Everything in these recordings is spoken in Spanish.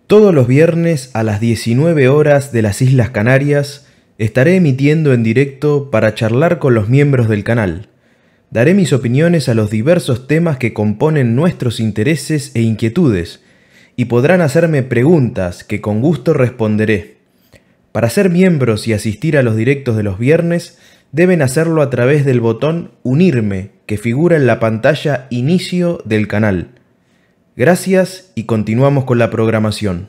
Todos los viernes a las 19 horas de las Islas Canarias estaré emitiendo en directo para charlar con los miembros del canal. Daré mis opiniones a los diversos temas que componen nuestros intereses e inquietudes, y podrán hacerme preguntas que con gusto responderé. Para ser miembros y asistir a los directos de los viernes, deben hacerlo a través del botón Unirme, que figura en la pantalla Inicio del canal. Gracias y continuamos con la programación.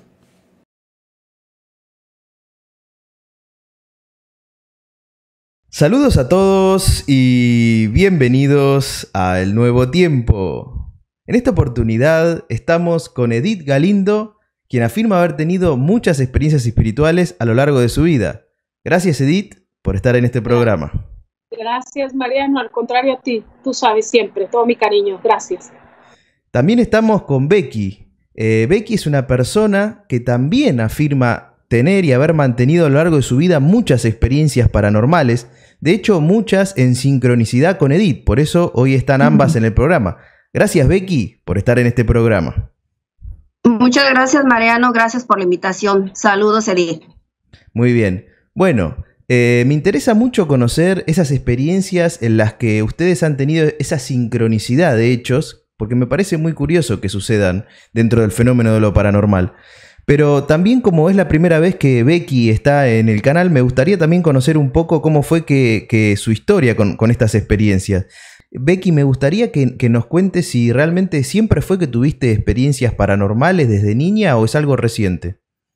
Saludos a todos y bienvenidos a El Nuevo Tiempo. En esta oportunidad estamos con Edith Galindo, quien afirma haber tenido muchas experiencias espirituales a lo largo de su vida. Gracias, Edith, por estar en este programa. Gracias, Mariano. Al contrario a ti, tú sabes siempre, todo mi cariño. Gracias. También estamos con Becky. Becky es una persona que también afirma tener y haber mantenido a lo largo de su vida muchas experiencias paranormales, de hecho muchas en sincronicidad con Edith, por eso hoy están ambas en el programa. Gracias, Becky, por estar en este programa. Muchas gracias, Mariano, gracias por la invitación. Saludos, Edith. Muy bien. Bueno, me interesa mucho conocer esas experiencias en las que ustedes han tenido esa sincronicidad de hechos, porque me parece muy curioso que sucedan dentro del fenómeno de lo paranormal. Pero también, como es la primera vez que Becky está en el canal, me gustaría también conocer un poco cómo fue que su historia con estas experiencias. Becky, me gustaría que nos cuentes si realmente siempre fue que tuviste experiencias paranormales desde niña o es algo reciente.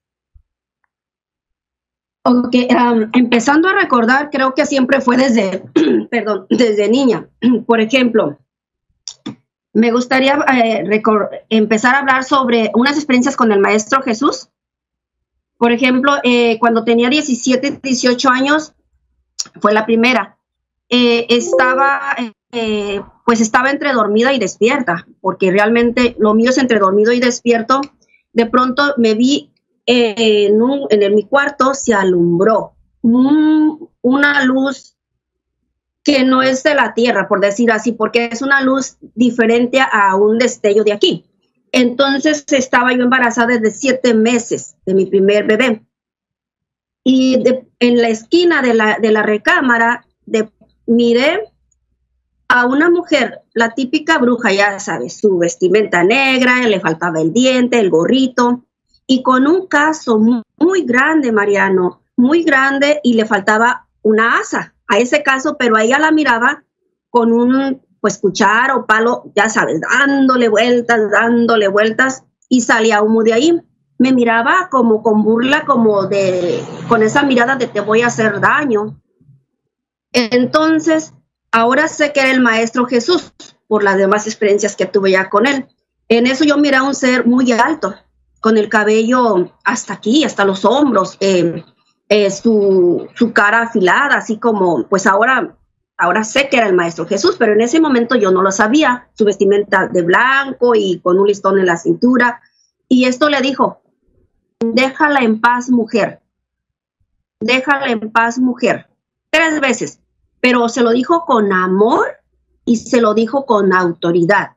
Ok, empezando a recordar, creo que siempre fue desde, desde niña. Por ejemplo, me gustaría empezar a hablar sobre unas experiencias con el Maestro Jesús. Por ejemplo, cuando tenía 17, 18 años, fue la primera. Estaba entre dormida y despierta, porque realmente lo mío es entre dormido y despierto. De pronto me vi en mi cuarto, se alumbró una luz que no es de la tierra, por decir así, porque es una luz diferente a un destello de aquí. Entonces estaba yo embarazada desde 7 meses de mi primer bebé. Y en la esquina de la recámara miré a una mujer, la típica bruja, ya sabes, su vestimenta negra, le faltaba el diente, el gorrito, y con un caso muy grande, Mariano, muy grande, y le faltaba una asa a ese caso, pero a ella la miraba con un cuchara o palo, ya sabes, dándole vueltas, y salía humo de ahí. Me miraba como con burla, con esa mirada de te voy a hacer daño. Entonces, ahora sé que era el Maestro Jesús, por las demás experiencias que tuve ya con él. En eso yo miré a un ser muy alto, con el cabello hasta aquí, hasta los hombros, su cara afilada, así como, pues ahora sé que era el Maestro Jesús, pero en ese momento yo no lo sabía. Su vestimenta de blanco y con un listón en la cintura. Y esto le dijo: déjala en paz, mujer. Déjala en paz, mujer. 3 veces. Pero se lo dijo con amor y se lo dijo con autoridad.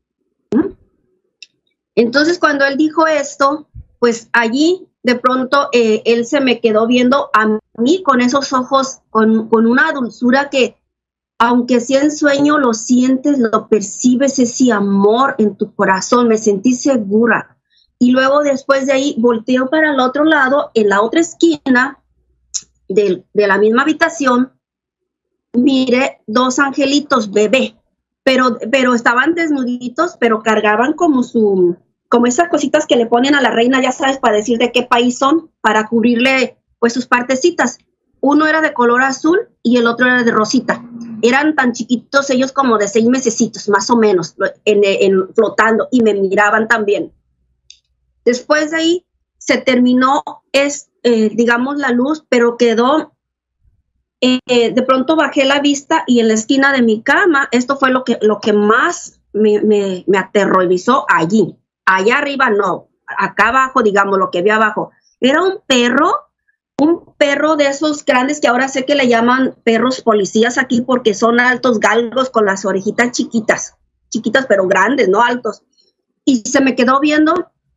Entonces, cuando él dijo esto, pues allí de pronto él se me quedó viendo a mí con esos ojos, con una dulzura que, aunque sea en sueño, lo sientes, lo percibes, ese amor en tu corazón. Me sentí segura. Y luego, después de ahí, volteo para el otro lado, en la otra esquina de la misma habitación, miré 2 angelitos bebé, pero estaban desnuditos, pero cargaban como esas cositas que le ponen a la reina, ya sabes, para decir de qué país son, para cubrirle pues sus partecitas. Uno era de color azul y el otro era de rosita. Eran tan chiquitos ellos, como de 6 mesecitos, más o menos, flotando, y me miraban también. Después de ahí se terminó, digamos, la luz, pero quedó, de pronto bajé la vista y en la esquina de mi cama, esto fue lo que más me aterrorizó allí. Allá arriba no, acá abajo, digamos, lo que vi abajo, era un perro de esos grandes que ahora sé que le llaman perros policías aquí, porque son altos, galgos, con las orejitas chiquitas pero grandes, no altos. Y se me quedó viendo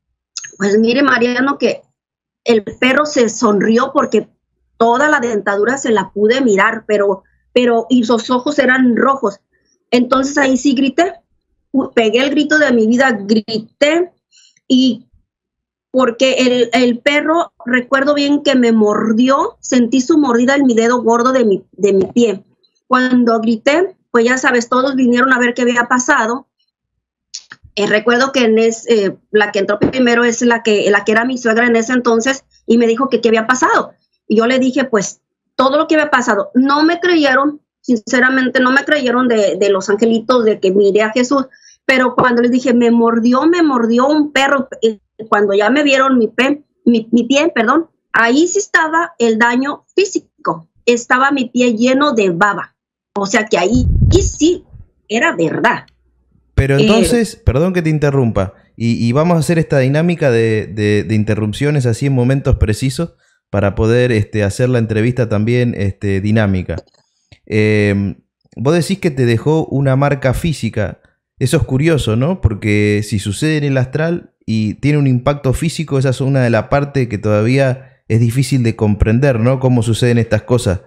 Pues mire, Mariano, que el perro se sonrió porque toda la dentadura se la pude mirar, y sus ojos eran rojos. Entonces ahí sí grité, pegué el grito de mi vida, grité, y porque el perro, recuerdo bien que me mordió, sentí su mordida en mi dedo gordo de mi pie. Cuando grité, pues ya sabes, todos vinieron a ver qué había pasado. Recuerdo que la que entró primero es la que era mi suegra en ese entonces, y me dijo que qué había pasado. Y yo le dije, pues, todo lo que había pasado. No me creyeron, sinceramente, no me creyeron de los angelitos, de que miré a Jesús. Pero cuando les dije, me mordió un perro, cuando ya me vieron mi pie, ahí sí estaba el daño físico. Estaba mi pie lleno de baba. O sea que ahí sí era verdad. Pero entonces, perdón que te interrumpa, y vamos a hacer esta dinámica de interrupciones así en momentos precisos para poder hacer la entrevista también dinámica. Vos decís que te dejó una marca física. Eso es curioso, ¿no? Porque si sucede en el astral y tiene un impacto físico, esa es una de las partes que todavía es difícil de comprender, ¿no? Cómo suceden estas cosas.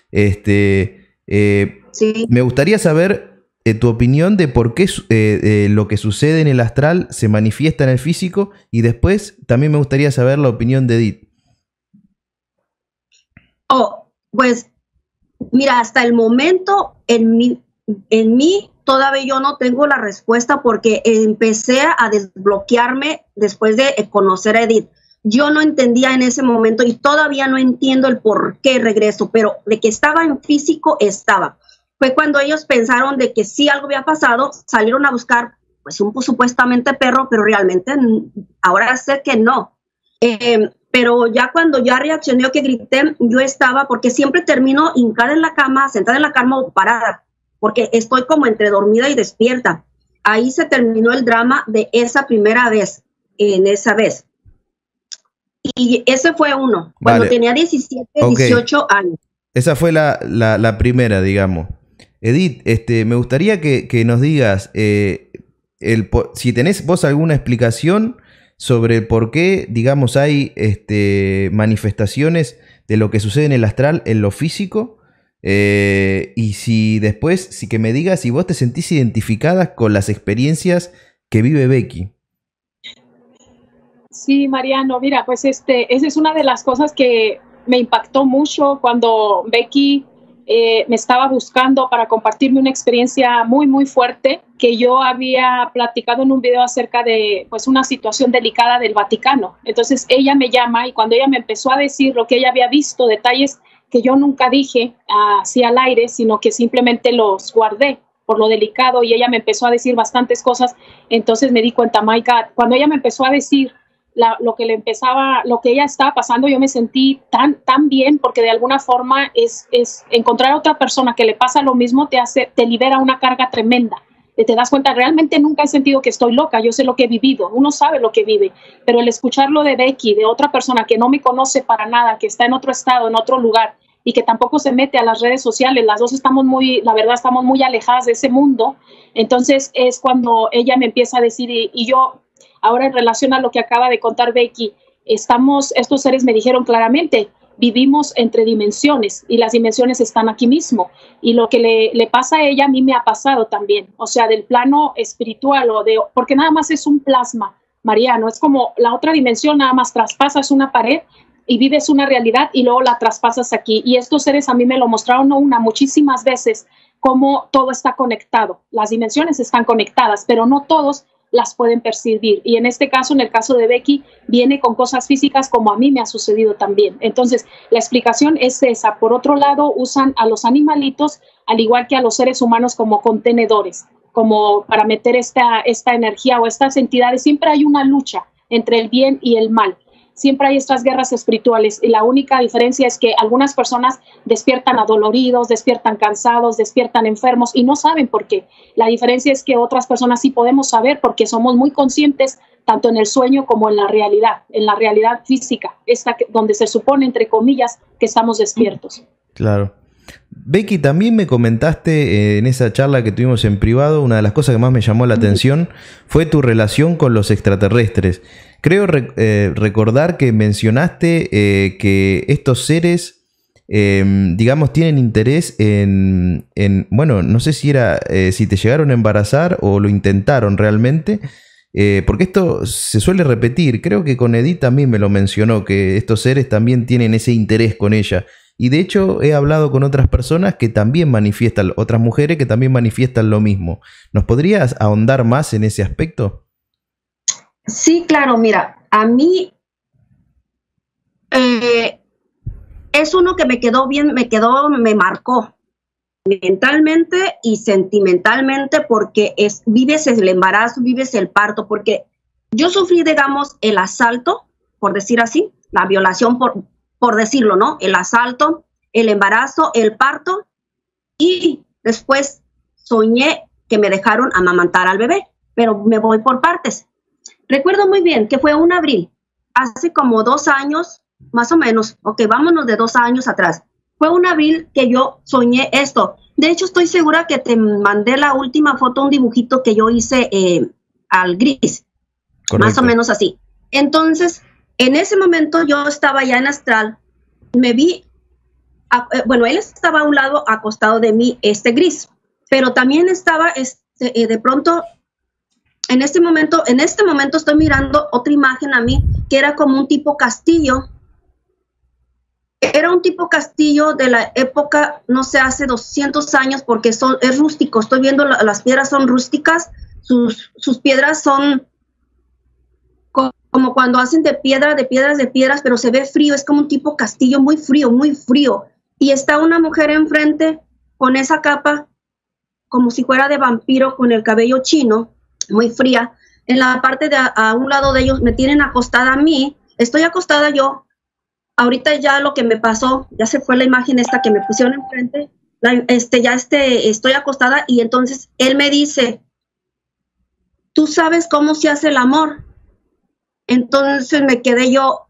Sí. Me gustaría saber tu opinión de por qué lo que sucede en el astral se manifiesta en el físico, y después también me gustaría saber la opinión de Edith. Pues mira, hasta el momento en mí todavía yo no tengo la respuesta, porque empecé a desbloquearme después de conocer a Edith. Yo no entendía en ese momento y todavía no entiendo el por qué regreso, pero de que estaba en físico, estaba. Fue cuando ellos pensaron de que sí algo había pasado, salieron a buscar pues un supuestamente perro, pero realmente ahora sé que no. Pero ya cuando ya reaccioné, que grité, yo estaba, porque siempre termino hincada en la cama, sentada en la cama o parada, porque estoy como entre dormida y despierta. Ahí se terminó el drama de esa primera vez, en esa vez. Y ese fue uno, cuando tenía 17, 18 años. Esa fue la primera, digamos. Edith, me gustaría que nos digas si tenés vos alguna explicación sobre el por qué, digamos, hay manifestaciones de lo que sucede en el astral en lo físico, y si después, si que me digas si vos te sentís identificada con las experiencias que vive Becky. Sí, Mariano, mira, pues esa es una de las cosas que me impactó mucho cuando Becky me estaba buscando para compartirme una experiencia muy, muy fuerte que yo había platicado en un video acerca de pues una situación delicada del Vaticano. Entonces ella me llama, y cuando ella me empezó a decir lo que ella había visto, detalles que yo nunca dije así al aire, sino que simplemente los guardé por lo delicado, y ella me empezó a decir bastantes cosas. Entonces me di cuenta, my God, cuando ella me empezó a decir lo que ella estaba pasando, yo me sentí tan bien, porque de alguna forma es encontrar a otra persona que le pasa lo mismo, te libera una carga tremenda. Te das cuenta, realmente nunca he sentido que estoy loca, yo sé lo que he vivido, uno sabe lo que vive, pero el escucharlo de Becky, de otra persona que no me conoce para nada, que está en otro estado, en otro lugar, y que tampoco se mete a las redes sociales, las dos estamos muy alejadas de ese mundo. Entonces es cuando ella me empieza a decir, y yo, ahora en relación a lo que acaba de contar Becky, estos seres me dijeron claramente, vivimos entre dimensiones, y las dimensiones están aquí mismo, y lo que le pasa a ella, a mí me ha pasado también, o sea, del plano espiritual, porque nada más es un plasma, Mariano, es como la otra dimensión, nada más traspasas una pared y vives una realidad y luego la traspasas aquí, y estos seres a mí me lo mostraron muchísimas veces, cómo todo está conectado, las dimensiones están conectadas, pero no todos las pueden percibir, y en este caso, en el caso de Becky, viene con cosas físicas como a mí me ha sucedido también. Entonces la explicación es esa. Por otro lado, usan a los animalitos al igual que a los seres humanos como contenedores, como para meter esta energía o estas entidades. Siempre hay una lucha entre el bien y el mal. Siempre hay estas guerras espirituales, y la única diferencia es que algunas personas despiertan adoloridos, despiertan cansados, despiertan enfermos y no saben por qué. La diferencia es que otras personas sí podemos saber, porque somos muy conscientes tanto en el sueño como en la realidad física, donde se supone, entre comillas, que estamos despiertos. Claro. Becky, también me comentaste en esa charla que tuvimos en privado, una de las cosas que más me llamó la atención fue tu relación con los extraterrestres. Creo recordar que mencionaste que estos seres, digamos, tienen interés bueno, no sé si si te llegaron a embarazar o lo intentaron realmente, porque esto se suele repetir. Creo que con Edith también me lo mencionó, que estos seres también tienen ese interés con ella. Y de hecho he hablado con otras personas que también manifiestan, otras mujeres que también manifiestan lo mismo. ¿Nos podrías ahondar más en ese aspecto? Sí, claro, mira, a mí es uno que me quedó bien, me marcó mentalmente y sentimentalmente, porque vives el embarazo, vives el parto, porque yo sufrí, digamos, el asalto, por decir así, la violación, por decirlo, ¿no? El asalto, el embarazo, el parto, y después soñé que me dejaron amamantar al bebé, pero me voy por partes. Recuerdo muy bien que fue un abril, hace como 2 años, más o menos, ok, vámonos de 2 años atrás. Fue un abril que yo soñé esto. De hecho, estoy segura que te mandé la última foto, un dibujito que yo hice al gris. Correcto. Más o menos así. Entonces, en ese momento yo estaba ya en astral, me vi, bueno, él estaba a un lado acostado de mí, gris, pero también estaba de pronto... En este momento estoy mirando otra imagen a mí, que era como un tipo castillo. Era un tipo castillo de la época, no sé, hace 200 años, porque es rústico. Estoy viendo, las piedras son rústicas, sus piedras son como cuando hacen de piedras, pero se ve frío, es como un tipo castillo muy frío, muy frío. Y está una mujer enfrente con esa capa, como si fuera de vampiro, con el cabello chino, muy fría. En la parte a un lado de ellos me tienen acostada a mí, estoy acostada yo. Ahorita ya lo que me pasó, ya se fue la imagen esta que me pusieron enfrente, estoy acostada, y entonces él me dice, ¿tú sabes cómo se hace el amor? Entonces me quedé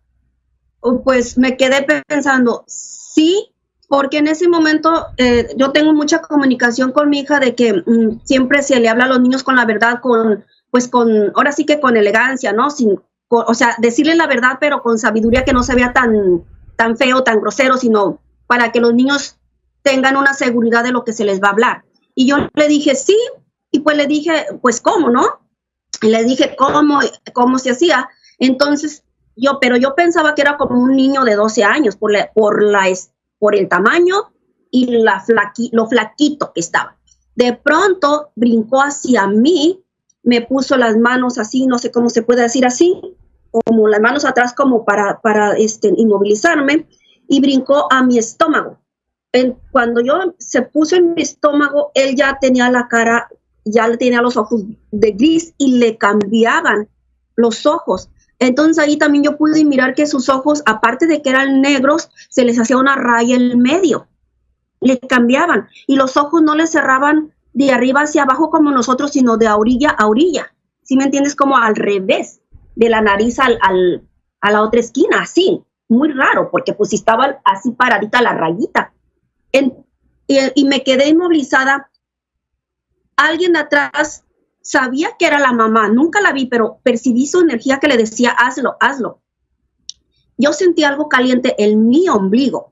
pensando, sí, porque en ese momento yo tengo mucha comunicación con mi hija, de que siempre se le habla a los niños con la verdad, ahora sí que con elegancia, ¿no? O sea, decirle la verdad, pero con sabiduría, que no se vea tan feo, tan grosero, sino para que los niños tengan una seguridad de lo que se les va a hablar. Y yo le dije, sí, y pues le dije, pues, ¿cómo, no? Y le dije, ¿cómo se hacía? Entonces, pero yo pensaba que era como un niño de 12 años, por el tamaño y lo flaquito que estaba. De pronto brincó hacia mí, me puso las manos así, no sé cómo se puede decir así, como las manos atrás, como para inmovilizarme, y brincó a mi estómago. Cuando se puso en mi estómago, él ya tenía la cara, ya le tenía los ojos de gris, y le cambiaban los ojos. Entonces ahí también yo pude mirar que sus ojos, aparte de que eran negros, se les hacía una raya en medio. Le cambiaban, y los ojos no le cerraban de arriba hacia abajo como nosotros, sino de orilla a orilla. ¿Sí me entiendes? Como al revés, de la nariz a la otra esquina, así. Muy raro, porque pues estaba así paradita la rayita. Y me quedé inmovilizada. Alguien de atrás sabía que era la mamá, nunca la vi, pero percibí su energía que le decía, hazlo, hazlo. Yo sentí algo caliente en mi ombligo,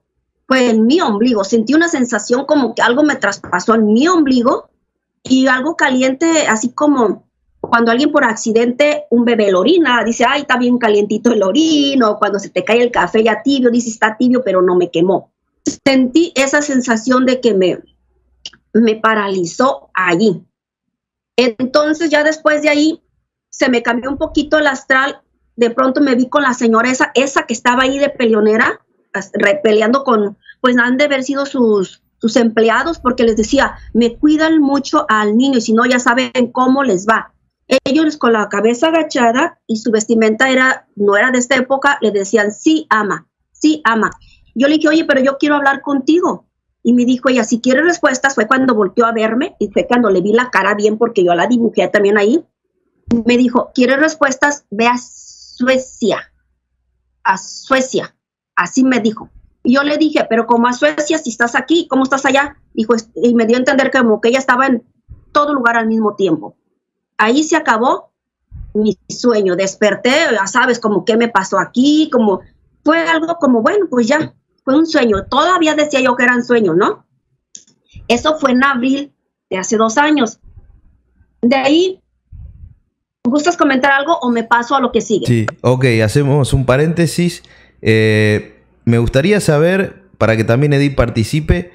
sentí una sensación como que algo me traspasó en mi ombligo, y algo caliente, así como cuando alguien por accidente, un bebé lo orina, dice, ay, está bien calientito el orino, o cuando se te cae el café ya tibio, dice, está tibio, pero no me quemó. Sentí esa sensación de que me paralizó allí. Entonces ya después de ahí se me cambió un poquito el astral. De pronto me vi con la señora esa que estaba ahí de peleonera, peleando con, pues han de haber sido sus empleados, porque les decía, me cuidan mucho al niño, y si no ya saben cómo les va. Ellos con la cabeza agachada, y su vestimenta no era de esta época, le decían, sí, ama, sí, ama. Yo le dije, oye, pero yo quiero hablar contigo. Y me dijo ella, si quiere respuestas. Fue cuando volteó a verme, y fue cuando le vi la cara bien, porque yo la dibujé también ahí. Me dijo, ¿quieres respuestas? Ve a Suecia. A Suecia. Así me dijo. Y yo le dije, pero ¿cómo a Suecia si estás aquí? ¿Cómo estás allá? Dijo, y me dio a entender como que ella estaba en todo lugar al mismo tiempo. Ahí se acabó mi sueño. Desperté, ya sabes, como qué me pasó aquí, como fue algo como, bueno, pues ya, fue un sueño. Todavía decía yo que eran sueños, ¿no? Eso fue en abril de hace 2 años. De ahí, ¿gustas comentar algo o me paso a lo que sigue? Sí, ok, hacemos un paréntesis. Me gustaría saber, para que también Edith participe,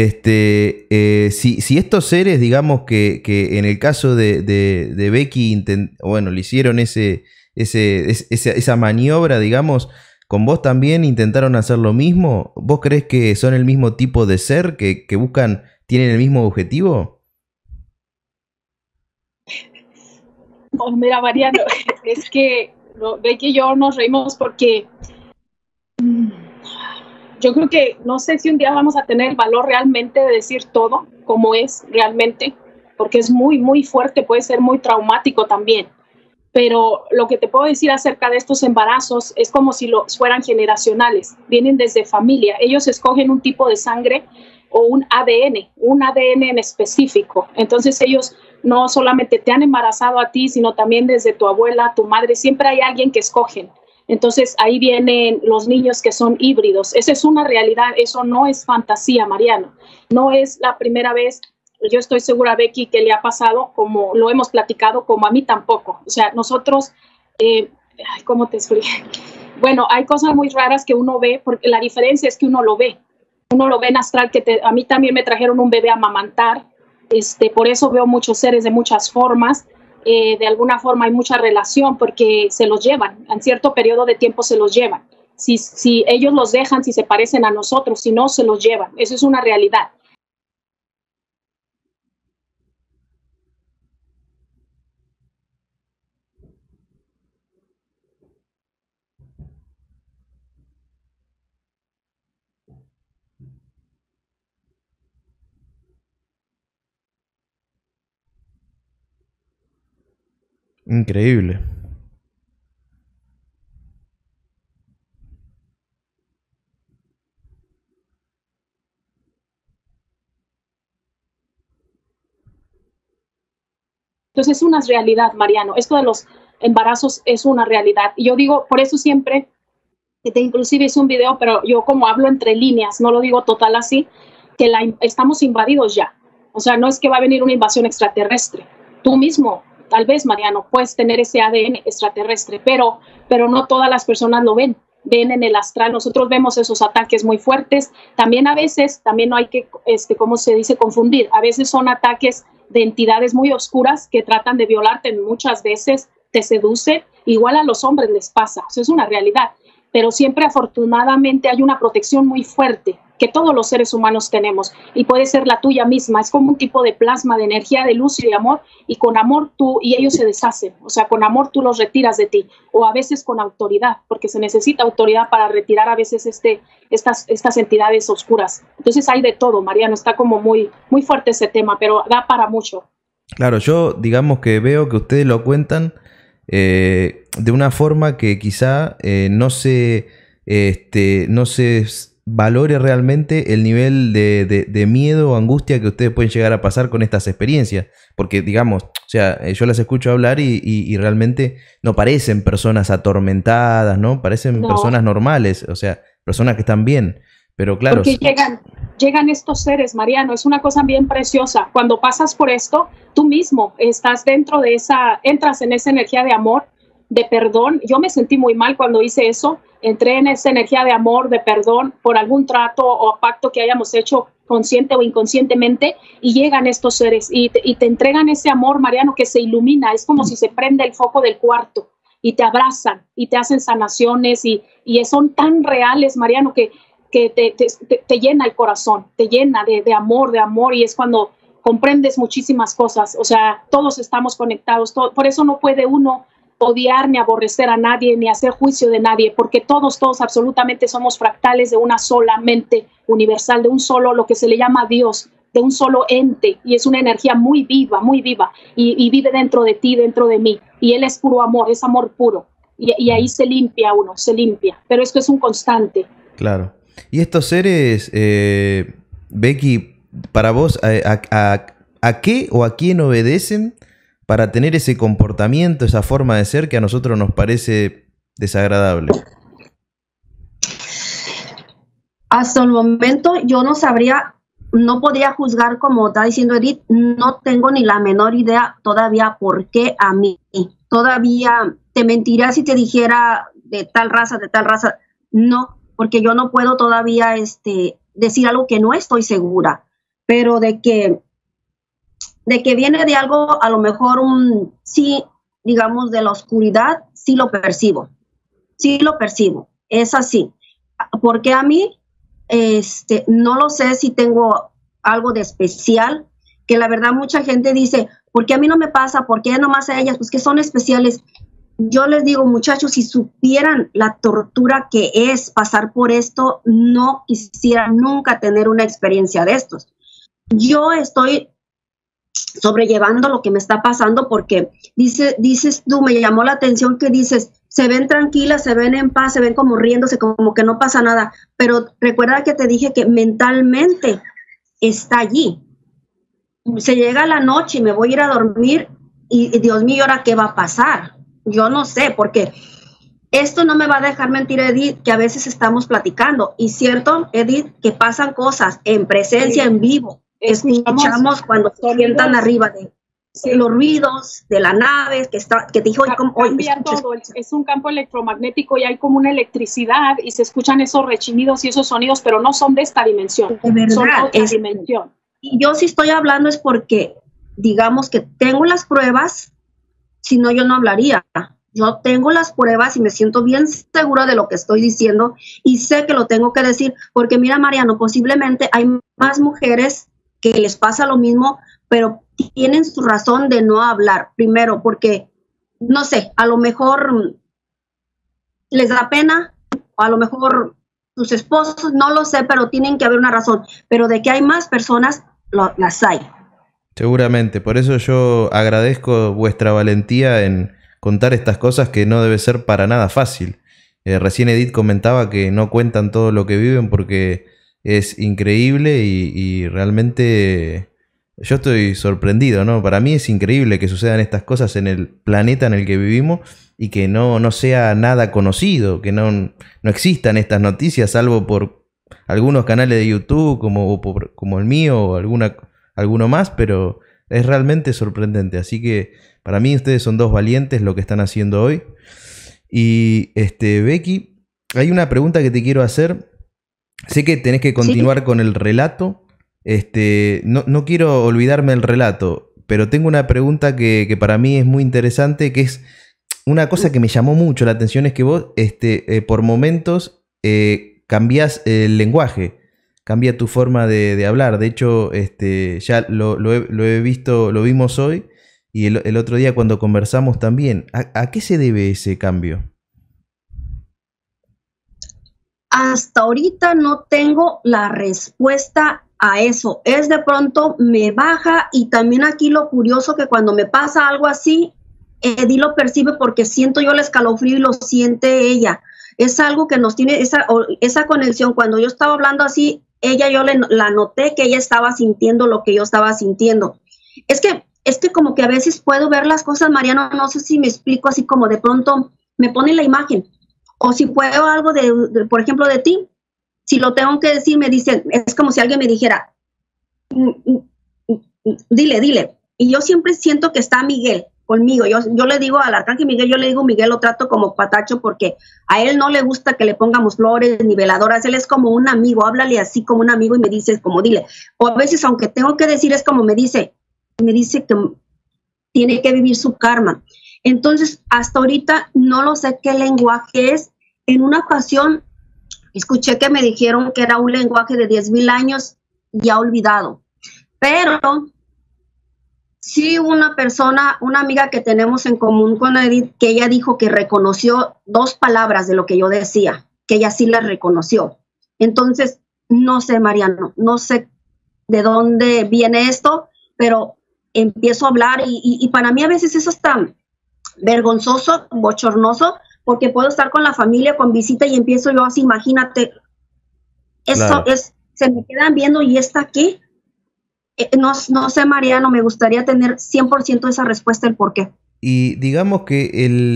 si estos seres, digamos que en el caso de Becky, bueno, le hicieron esa maniobra, digamos, ¿con vos también intentaron hacer lo mismo? ¿Vos crees que son el mismo tipo de ser, que buscan, tienen el mismo objetivo? Oh, mira, Mariano, es que Becky y yo nos reímos porque yo creo que no sé si un día vamos a tener el valor realmente de decir todo como es realmente, porque es muy, muy fuerte, puede ser muy traumático también. Pero lo que te puedo decir acerca de estos embarazos es como si fueran generacionales, vienen desde familia. Ellos escogen un tipo de sangre o un ADN en específico. Entonces ellos no solamente te han embarazado a ti, sino también desde tu abuela, tu madre, siempre hay alguien que escogen. Entonces ahí vienen los niños que son híbridos. Esa es una realidad, eso no es fantasía, Mariano. No es la primera vez, yo estoy segura, Becky, que le ha pasado, como lo hemos platicado, como a mí tampoco. O sea, nosotros, ¿cómo te explico? Bueno, hay cosas muy raras que uno ve, porque la diferencia es que uno lo ve. Uno lo ve en astral, a mí también me trajeron un bebé a amamantar. Por eso veo muchos seres de muchas formas. De alguna forma hay mucha relación porque se los llevan, en cierto periodo de tiempo se los llevan. Si ellos los dejan, si se parecen a nosotros, si no, se los llevan. Eso es una realidad. Increíble. Entonces es una realidad, Mariano. Esto de los embarazos es una realidad. Y yo digo, por eso siempre, inclusive hice un video, pero yo como hablo entre líneas, no lo digo total así, que estamos invadidos ya. O sea, no es que va a venir una invasión extraterrestre. Tú mismo, tal vez, Mariano, puedes tener ese ADN extraterrestre, pero no todas las personas lo ven. Ven en el astral, nosotros vemos esos ataques muy fuertes. También a veces, también no hay que, ¿cómo se dice? Confundir. A veces son ataques de entidades muy oscuras que tratan de violarte, muchas veces te seducen. Igual a los hombres les pasa, eso es una realidad. Pero siempre afortunadamente hay una protección muy fuerte que todos los seres humanos tenemos y puede ser la tuya misma. Es como un tipo de plasma de energía, de luz y de amor, y con amor tú y ellos se deshacen. O sea, con amor tú los retiras de ti, o a veces con autoridad, porque se necesita autoridad para retirar a veces estas entidades oscuras. Entonces hay de todo, Mariano, está como muy, muy fuerte ese tema, pero da para mucho. Claro, yo digamos que veo que ustedes lo cuentan de una forma que quizá no se valore realmente el nivel de miedo o angustia que ustedes pueden llegar a pasar con estas experiencias. Porque, digamos, o sea, yo las escucho hablar y realmente no parecen personas atormentadas, ¿no? Parecen personas normales, o sea, personas que están bien. Pero claro. Porque llegan estos seres, Mariano, es una cosa bien preciosa. Cuando pasas por esto, tú mismo estás dentro de entras en esa energía de amor, de perdón. Yo me sentí muy mal cuando hice eso. Entré en esa energía de amor, de perdón por algún trato o pacto que hayamos hecho consciente o inconscientemente, y llegan estos seres y te entregan ese amor, Mariano, que se ilumina. Es como si se prende el foco del cuarto y te abrazan y te hacen sanaciones y son tan reales, Mariano, que te llena el corazón, te llena de amor, y es cuando comprendes muchísimas cosas. O sea, todos estamos conectados, por eso no puede uno odiar ni aborrecer a nadie, ni hacer juicio de nadie, porque todos absolutamente somos fractales de una sola mente universal, de un solo, lo que se le llama Dios, de un solo ente, y es una energía muy viva, y vive dentro de ti, dentro de mí, y Él es puro amor, es amor puro, y ahí se limpia uno, pero esto es un constante. Claro. Y estos seres, Becky, para vos, ¿a qué o a quién obedecen para tener ese comportamiento, esa forma de ser que a nosotros nos parece desagradable? Hasta el momento yo no sabría, no podría juzgar como está diciendo Edith, no tengo ni la menor idea todavía por qué a mí. Todavía te mentiría si te dijera de tal raza, no, porque yo no puedo todavía decir algo que no estoy segura, pero de que viene de algo, a lo mejor sí, digamos, de la oscuridad, sí lo percibo, es así. Porque a mí, no lo sé si tengo algo de especial, que la verdad mucha gente dice, ¿por qué a mí no me pasa? ¿Por qué nomás a ellas? Pues que son especiales. Yo les digo, muchachos, si supieran la tortura que es pasar por esto, no quisiera nunca tener una experiencia de estos. Yo estoy sobrellevando lo que me está pasando porque dices tú, me llamó la atención que dices, se ven tranquilas, se ven en paz, se ven como riéndose, como que no pasa nada, pero recuerda que te dije que mentalmente está allí. Se llega la noche y me voy a ir a dormir y Dios mío, ¿ahora qué va a pasar? Yo no sé, porque esto no me va a dejar mentir, Edith, que a veces estamos platicando, y cierto, Edith, que pasan cosas en presencia, en vivo. Escuchamos cuando se sientan arriba de los ruidos de la nave que dijo cambia todo, es un campo electromagnético y hay como una electricidad y se escuchan esos rechinidos y esos sonidos, pero no son de esta dimensión, de verdad, son de otra dimensión. Y yo sí estoy hablando es porque digamos que tengo las pruebas, si no yo no hablaría. Yo tengo las pruebas y me siento bien segura de lo que estoy diciendo y sé que lo tengo que decir porque mira, Mariano, posiblemente hay más mujeres que les pasa lo mismo, pero tienen su razón de no hablar. Primero, porque, no sé, a lo mejor les da pena, o a lo mejor sus esposos, no lo sé, pero tienen que haber una razón. Pero de que hay más personas, las hay. Seguramente, por eso yo agradezco vuestra valentía en contar estas cosas que no debe ser para nada fácil. Recién Edith comentaba que no cuentan todo lo que viven porque es increíble y realmente yo estoy sorprendido, ¿no? Para mí es increíble que sucedan estas cosas en el planeta en el que vivimos y que no sea nada conocido, que no existan estas noticias, salvo por algunos canales de YouTube como el mío o alguno más, pero es realmente sorprendente. Así que para mí ustedes son dos valientes lo que están haciendo hoy. Y Becky, hay una pregunta que te quiero hacer. Sé que tenés que continuar con el relato. No quiero olvidarme del relato, pero tengo una pregunta que para mí es muy interesante, que es una cosa que me llamó mucho la atención, es que vos por momentos cambiás el lenguaje, cambia tu forma de hablar. De hecho, ya lo he visto, lo vimos hoy y el otro día cuando conversamos también. ¿A qué se debe ese cambio? Hasta ahorita no tengo la respuesta a eso. Es de pronto me baja y también aquí lo curioso que cuando me pasa algo así, Edith lo percibe porque siento yo el escalofrío y lo siente ella. Es algo que nos tiene esa conexión. Cuando yo estaba hablando así, yo la noté que ella estaba sintiendo lo que yo estaba sintiendo. Es que como que a veces puedo ver las cosas, Mariano, no sé si me explico, así como de pronto me pone la imagen. O si puedo algo por ejemplo, de ti, si lo tengo que decir, me dicen, es como si alguien me dijera, dile. Y yo siempre siento que está Miguel conmigo. Yo le digo al arcángel Miguel, Miguel lo trato como patacho porque a él no le gusta que le pongamos flores ni veladoras. Él es como un amigo, háblale así como un amigo y me dice como dile. O a veces, aunque tengo que decir, es como me dice que tiene que vivir su karma. Entonces, hasta ahorita no lo sé qué lenguaje es. En una ocasión escuché que me dijeron que era un lenguaje de 10,000 años ya olvidado. Pero sí una persona, una amiga que tenemos en común con Edith, que ella dijo que reconoció 2 palabras de lo que yo decía, que ella sí las reconoció. Entonces, no sé, Mariano, no sé de dónde viene esto, pero empiezo a hablar y para mí a veces es hasta vergonzoso, bochornoso, porque puedo estar con la familia, con visita y empiezo yo así, imagínate, eso claro. Se me quedan viendo y está aquí. no sé, Mariano, me gustaría tener 100% esa respuesta, el por qué. Y digamos que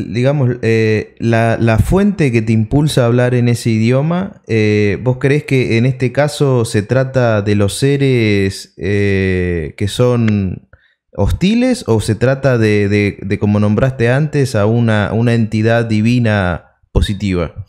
la fuente que te impulsa a hablar en ese idioma, ¿vos creés que en este caso se trata de los seres que son hostiles o se trata de como nombraste antes, a una entidad divina positiva?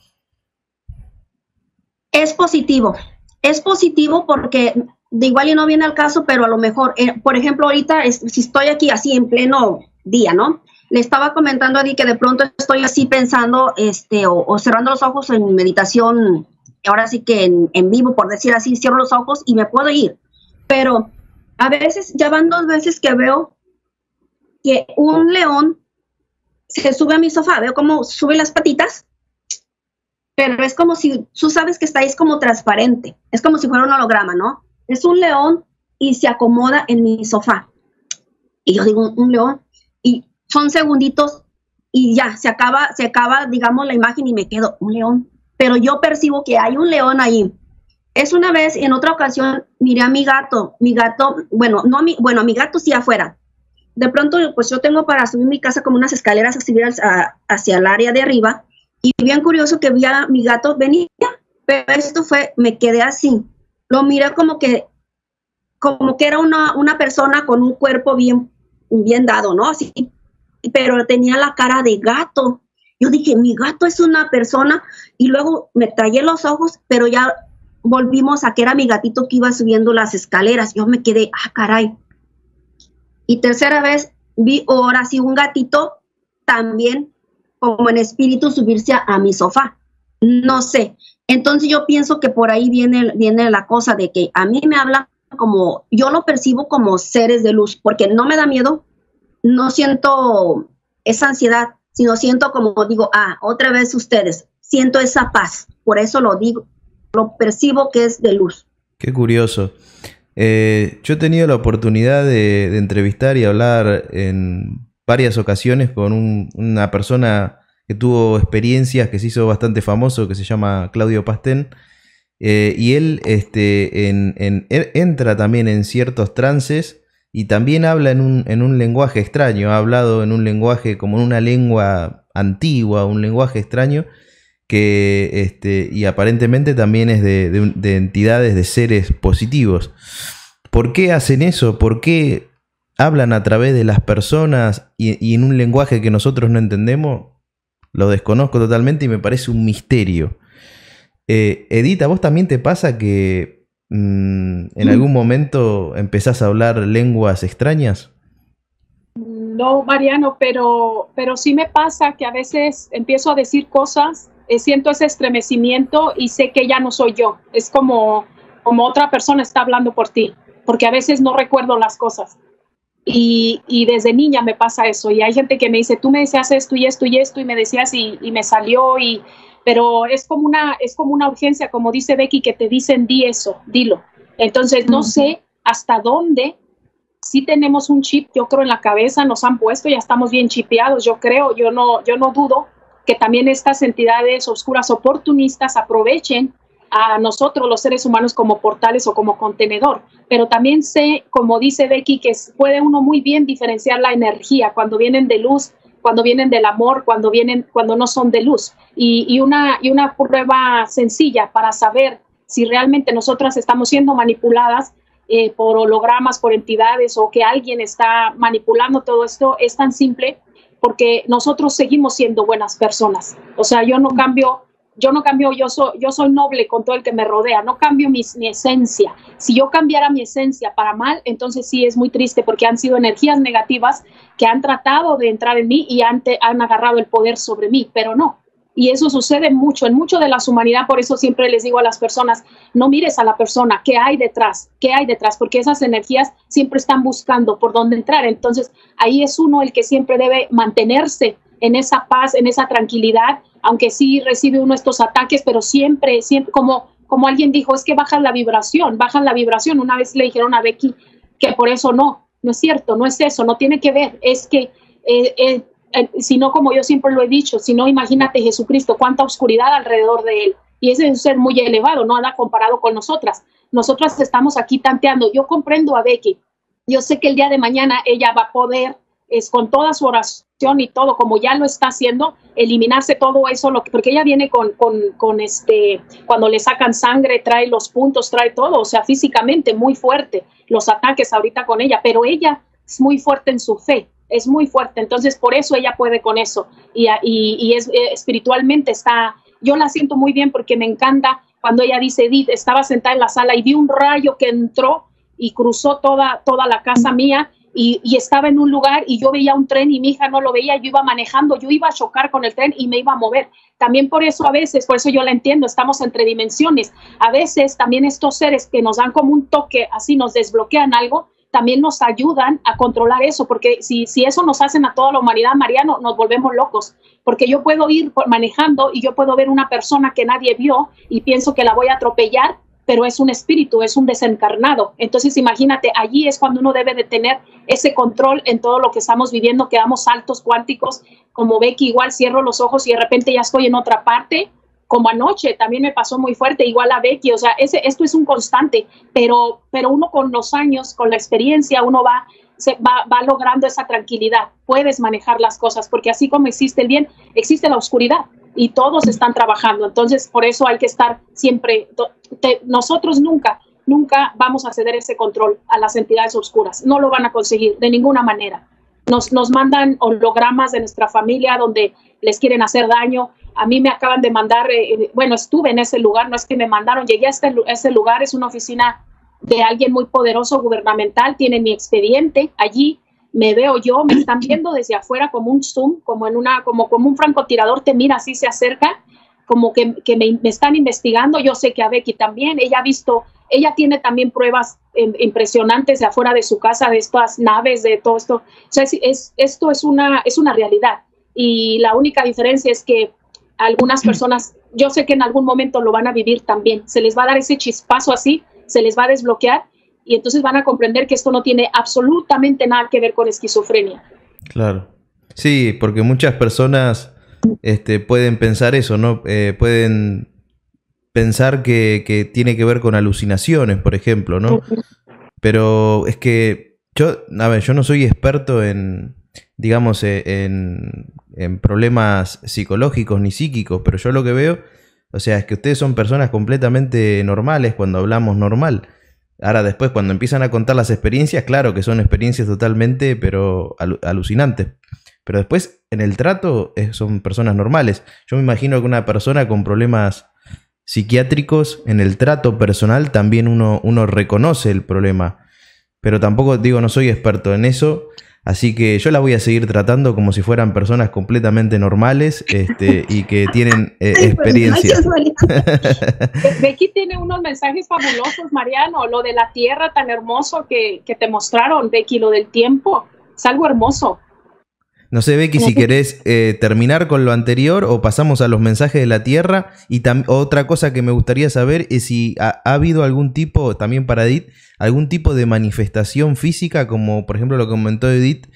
Es positivo porque de igual y no viene al caso, pero a lo mejor, por ejemplo, ahorita si estoy aquí así en pleno día, ¿no? Le estaba comentando a Di que de pronto estoy así pensando, o cerrando los ojos en meditación, ahora sí que en vivo, por decir así, cierro los ojos y me puedo ir. Pero a veces, ya van 2 veces que veo que un león se sube a mi sofá, veo cómo sube las patitas, pero es como si, tú sabes que está ahí, es como transparente, es como si fuera un holograma, ¿no? Es un león y se acomoda en mi sofá. Y yo digo, un león, y son segunditos y ya, se acaba, digamos, la imagen y me quedo, un león. Pero yo percibo que hay un león ahí. Es una vez, en otra ocasión, miré a mi gato, bueno, a mi gato sí afuera. De pronto, pues yo tengo para subir mi casa como unas escaleras hacia el área de arriba, y bien curioso que vi a mi gato venía, pero me quedé así. Lo miré como que era una persona con un cuerpo bien dado, ¿no? Así, pero tenía la cara de gato. Yo dije, mi gato es una persona, y luego me tallé los ojos, pero ya volvimos a que era mi gatito que iba subiendo las escaleras. Yo me quedé, caray. Y tercera vez vi ahora sí un gatito también como en espíritu subirse a mi sofá. No sé. Entonces yo pienso que por ahí viene la cosa de que a mí me habla como, yo lo percibo como seres de luz, porque no me da miedo, no siento esa ansiedad, sino siento como digo, otra vez ustedes, siento esa paz, por eso lo digo, lo percibo que es de luz. Qué curioso. Yo he tenido la oportunidad de entrevistar y hablar en varias ocasiones con una persona que tuvo experiencias, que se hizo bastante famoso, que se llama Claudio Pastén, y él entra también en ciertos trances y también habla en un lenguaje extraño. Ha hablado en un lenguaje como en una lengua antigua, un lenguaje extraño, y aparentemente también es de entidades, de seres positivos. ¿Por qué hacen eso? ¿Por qué hablan a través de las personas y en un lenguaje que nosotros no entendemos? Lo desconozco totalmente y me parece un misterio. Edith, ¿a vos también te pasa que en algún momento empezás a hablar lenguas extrañas? No, Mariano, pero sí me pasa que a veces empiezo a decir cosas, siento ese estremecimiento y sé que ya no soy yo. Es como otra persona está hablando por ti, porque a veces no recuerdo las cosas. Y desde niña me pasa eso, y hay gente que me dice, tú me decías esto y esto y esto, y me decías y me salió, pero es como una urgencia, como dice Becky, que te dicen, di eso, dilo. Entonces no sé hasta dónde, sí tenemos un chip, yo creo, en la cabeza, nos han puesto, ya estamos bien chipeados, yo creo, yo no dudo que también estas entidades oscuras oportunistas aprovechen a nosotros los seres humanos como portales o como contenedor, pero también sé, como dice Becky, que puede uno muy bien diferenciar la energía cuando vienen de luz, cuando vienen del amor, cuando no son de luz, y una prueba sencilla para saber si realmente nosotras estamos siendo manipuladas por hologramas, por entidades, o que alguien está manipulando todo esto, es tan simple, porque nosotros seguimos siendo buenas personas. O sea, yo no cambio, yo soy noble con todo el que me rodea, no cambio mi esencia. Si yo cambiara mi esencia para mal, entonces sí es muy triste, porque han sido energías negativas que han tratado de entrar en mí y han agarrado el poder sobre mí, pero no. Y eso sucede mucho, en mucho de la humanidad. Por eso siempre les digo a las personas, no mires a la persona, ¿qué hay detrás? ¿Qué hay detrás? Porque esas energías siempre están buscando por dónde entrar. Entonces, ahí es uno el que siempre debe mantenerse en esa paz, en esa tranquilidad, aunque sí recibe uno estos ataques, pero siempre, como alguien dijo, es que bajan la vibración. Una vez le dijeron a Becky que por eso no es cierto, no es eso, no tiene que ver, es que sino, como yo siempre lo he dicho, si no, imagínate Jesucristo, cuánta oscuridad alrededor de él, y ese es un ser muy elevado, no nada comparado con nosotras estamos aquí tanteando. Yo comprendo a Becky, yo sé que el día de mañana ella va a poder, con toda su oración y todo, como ya lo está haciendo, eliminarse todo eso, porque ella viene cuando le sacan sangre, trae los puntos, trae todo, o sea, físicamente muy fuerte, los ataques ahorita con ella, pero ella es muy fuerte en su fe, es muy fuerte, entonces por eso ella puede con eso, y espiritualmente yo la siento muy bien porque me encanta cuando ella dice, Edith, estaba sentada en la sala y vi un rayo que entró y cruzó toda la casa mía, y estaba en un lugar y yo veía un tren y mi hija no lo veía, yo iba manejando, yo iba a chocar con el tren y me iba a mover. También por eso a veces, por eso yo la entiendo, estamos entre dimensiones. A veces también estos seres que nos dan como un toque, así nos desbloquean algo, también nos ayudan a controlar eso, porque si eso nos hacen a toda la humanidad, Mariano, nos volvemos locos, porque yo puedo ir manejando y yo puedo ver una persona que nadie vio y pienso que la voy a atropellar, pero es un espíritu, es un desencarnado. Entonces imagínate, allí es cuando uno debe de tener ese control en todo lo que estamos viviendo, que damos saltos cuánticos, como Becky, igual cierro los ojos y de repente ya estoy en otra parte, como anoche también me pasó muy fuerte, igual a Becky, o sea, esto es un constante, pero uno con los años, con la experiencia, uno va logrando esa tranquilidad, puedes manejar las cosas, porque así como existe el bien, existe la oscuridad, y todos están trabajando, entonces por eso hay que estar siempre, nosotros nunca vamos a ceder ese control a las entidades oscuras, no lo van a conseguir de ninguna manera. Nos mandan hologramas de nuestra familia donde les quieren hacer daño. A mí me acaban de mandar, bueno, estuve en ese lugar, no es que me mandaron, llegué a ese lugar, es una oficina de alguien muy poderoso gubernamental, tiene mi expediente allí, me veo yo, me están viendo desde afuera como un zoom, como un francotirador te mira, así se acerca, como que me están investigando. Yo sé que a Becky también, ella tiene también pruebas impresionantes de afuera de su casa, de estas naves, de todo esto. O sea, esto es una realidad, y la única diferencia es que algunas personas, yo sé que en algún momento lo van a vivir también, se les va a dar ese chispazo así, se les va a desbloquear, y entonces van a comprender que esto no tiene absolutamente nada que ver con esquizofrenia. Claro. Sí, porque muchas personas pueden pensar eso, ¿no? Pueden pensar que tiene que ver con alucinaciones, por ejemplo, ¿no? Pero es que yo no soy experto digamos, en problemas psicológicos ni psíquicos, pero yo lo que veo, o sea, es que ustedes son personas completamente normales cuando hablamos normal. Ahora después, cuando empiezan a contar las experiencias, claro que son experiencias totalmente, pero alucinantes. Pero después, en el trato, son personas normales. Yo me imagino que una persona con problemas psiquiátricos, en el trato personal, también uno reconoce el problema. Pero tampoco, digo, no soy experto en eso. Así que yo la voy a seguir tratando como si fueran personas completamente normales y que tienen experiencia. Becky tiene unos mensajes fabulosos, Mariano. Lo de la tierra tan hermoso que te mostraron, Becky, lo del tiempo. Es algo hermoso. No sé, Becky, si querés terminar con lo anterior o pasamos a los mensajes de la tierra. Y otra cosa que me gustaría saber es si ha habido algún tipo, también para Edith, algún tipo de manifestación física, como por ejemplo lo que comentó Edith,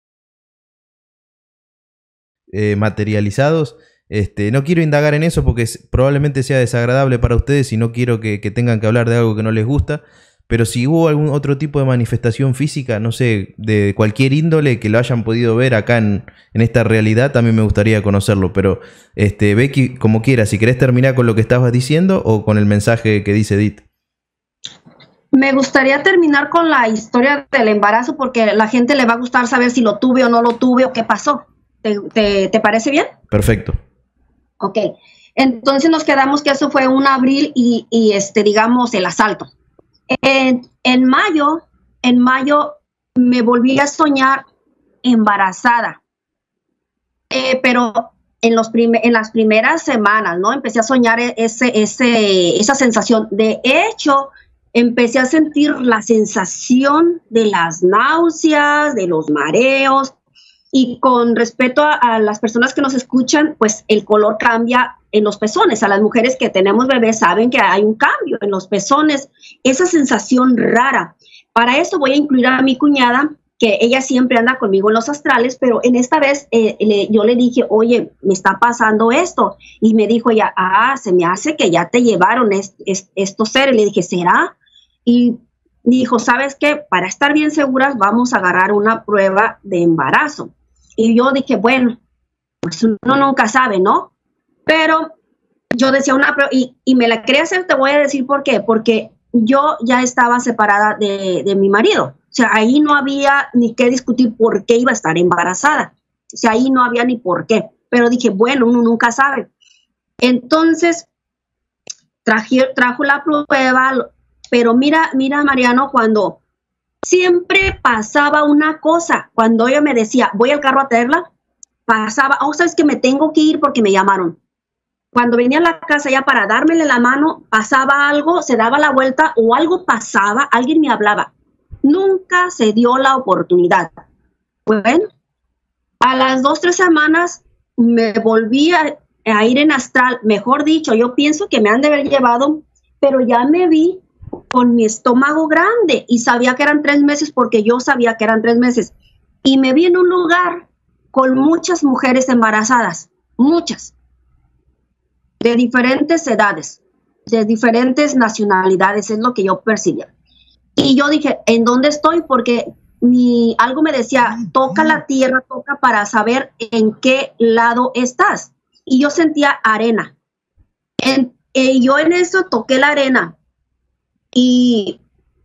materializados. No quiero indagar en eso porque probablemente sea desagradable para ustedes y no quiero que tengan que hablar de algo que no les gusta. Pero si hubo algún otro tipo de manifestación física, no sé, de cualquier índole que lo hayan podido ver acá en esta realidad, también me gustaría conocerlo. Pero Becky, como quieras, si querés terminar con lo que estabas diciendo o con el mensaje que dice Edith. Me gustaría terminar con la historia del embarazo porque a la gente le va a gustar saber si lo tuve o no lo tuve o qué pasó. ¿Te parece bien? Perfecto. Ok. Entonces nos quedamos que eso fue un abril y digamos, el asalto. En mayo me volví a soñar embarazada, pero en las primeras semanas, ¿no? Empecé a soñar esa sensación. De hecho, empecé a sentir la sensación de las náuseas, de los mareos, y con respecto a las personas que nos escuchan, pues el color cambia en los pezones. A las mujeres que tenemos bebés saben que hay un cambio en los pezones, esa sensación rara. Para eso voy a incluir a mi cuñada, que ella siempre anda conmigo en los astrales, pero en esta vez yo le dije, oye, me está pasando esto. Y me dijo ella, se me hace que ya te llevaron estos seres. Le dije, ¿será? Y dijo, ¿sabes qué? Para estar bien seguras vamos a agarrar una prueba de embarazo. Y yo dije, bueno, pues uno nunca sabe, ¿no? Pero yo decía una prueba, y me la quería hacer, te voy a decir por qué, porque yo ya estaba separada de mi marido. O sea, ahí no había ni que discutir por qué iba a estar embarazada. O sea, ahí no había ni por qué. Pero dije, bueno, uno nunca sabe. Entonces, trajo la prueba, pero mira, Mariano, cuando siempre pasaba una cosa, cuando ella me decía, voy al carro a traerla, pasaba, sabes que me tengo que ir porque me llamaron. Cuando venía a la casa ya para dármele la mano, pasaba algo, se daba la vuelta o algo pasaba, alguien me hablaba. Nunca se dio la oportunidad. Bueno, a las 2-3 semanas me volví a ir en astral, mejor dicho, yo pienso que me han de haber llevado, pero ya me vi con mi estómago grande y sabía que eran 3 meses porque yo sabía que eran 3 meses. Y me vi en un lugar con muchas mujeres embarazadas, muchas, de diferentes edades, de diferentes nacionalidades, es lo que yo percibía. Y yo dije, ¿en dónde estoy? Porque algo me decía, toca la tierra, toca para saber en qué lado estás. Y yo sentía arena. Yo en eso toqué la arena. Y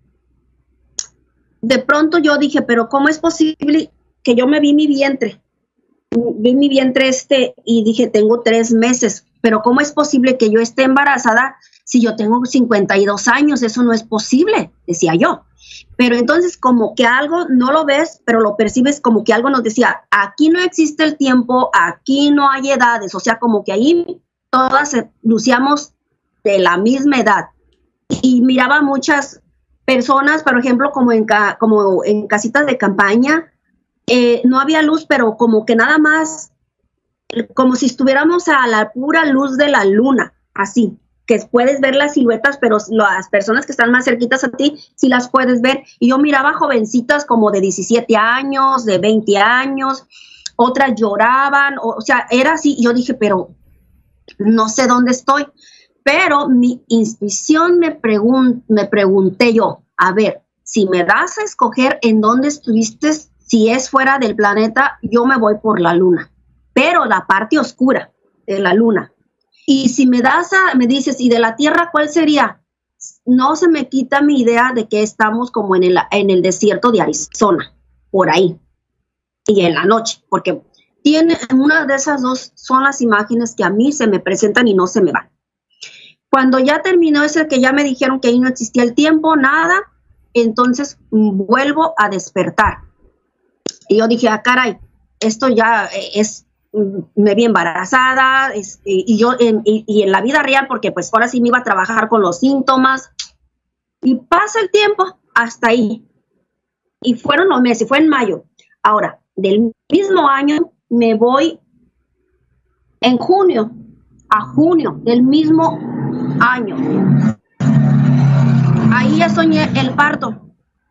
de pronto yo dije, pero ¿cómo es posible que yo me vi mi vientre? Vi mi vientre y dije, tengo 3 meses, pero ¿cómo es posible que yo esté embarazada si yo tengo 52 años? Eso no es posible, decía yo. Pero entonces como que algo no lo ves, pero lo percibes como que algo nos decía, aquí no existe el tiempo, aquí no hay edades, o sea, como que ahí todas lucíamos de la misma edad. Y miraba muchas personas, por ejemplo, como en casitas de campaña, no había luz, pero como que nada más, como si estuviéramos a la pura luz de la luna, así, que puedes ver las siluetas, pero las personas que están más cerquitas a ti, sí las puedes ver. Y yo miraba jovencitas como de 17 años, de 20 años, otras lloraban, o sea, era así. Y yo dije, pero no sé dónde estoy. Pero mi intuición me pregunté yo, a ver, si me das a escoger en dónde estuviste, si es fuera del planeta, yo me voy por la luna, pero la parte oscura de la luna. Y si me dices, ¿y de la Tierra cuál sería? No se me quita mi idea de que estamos como en el desierto de Arizona, por ahí, y en la noche, porque una de esas dos son las imágenes que a mí se me presentan y no se me van. Cuando ya terminó ese que ya me dijeron que ahí no existía el tiempo, nada, entonces vuelvo a despertar. Y yo dije, caray, esto ya me vi embarazada, y en la vida real, porque pues ahora sí me iba a trabajar con los síntomas, y pasa el tiempo hasta ahí. Y fueron los meses, fue en mayo. Ahora, del mismo año me voy en junio, a junio del mismo año. Ahí ya soñé el parto.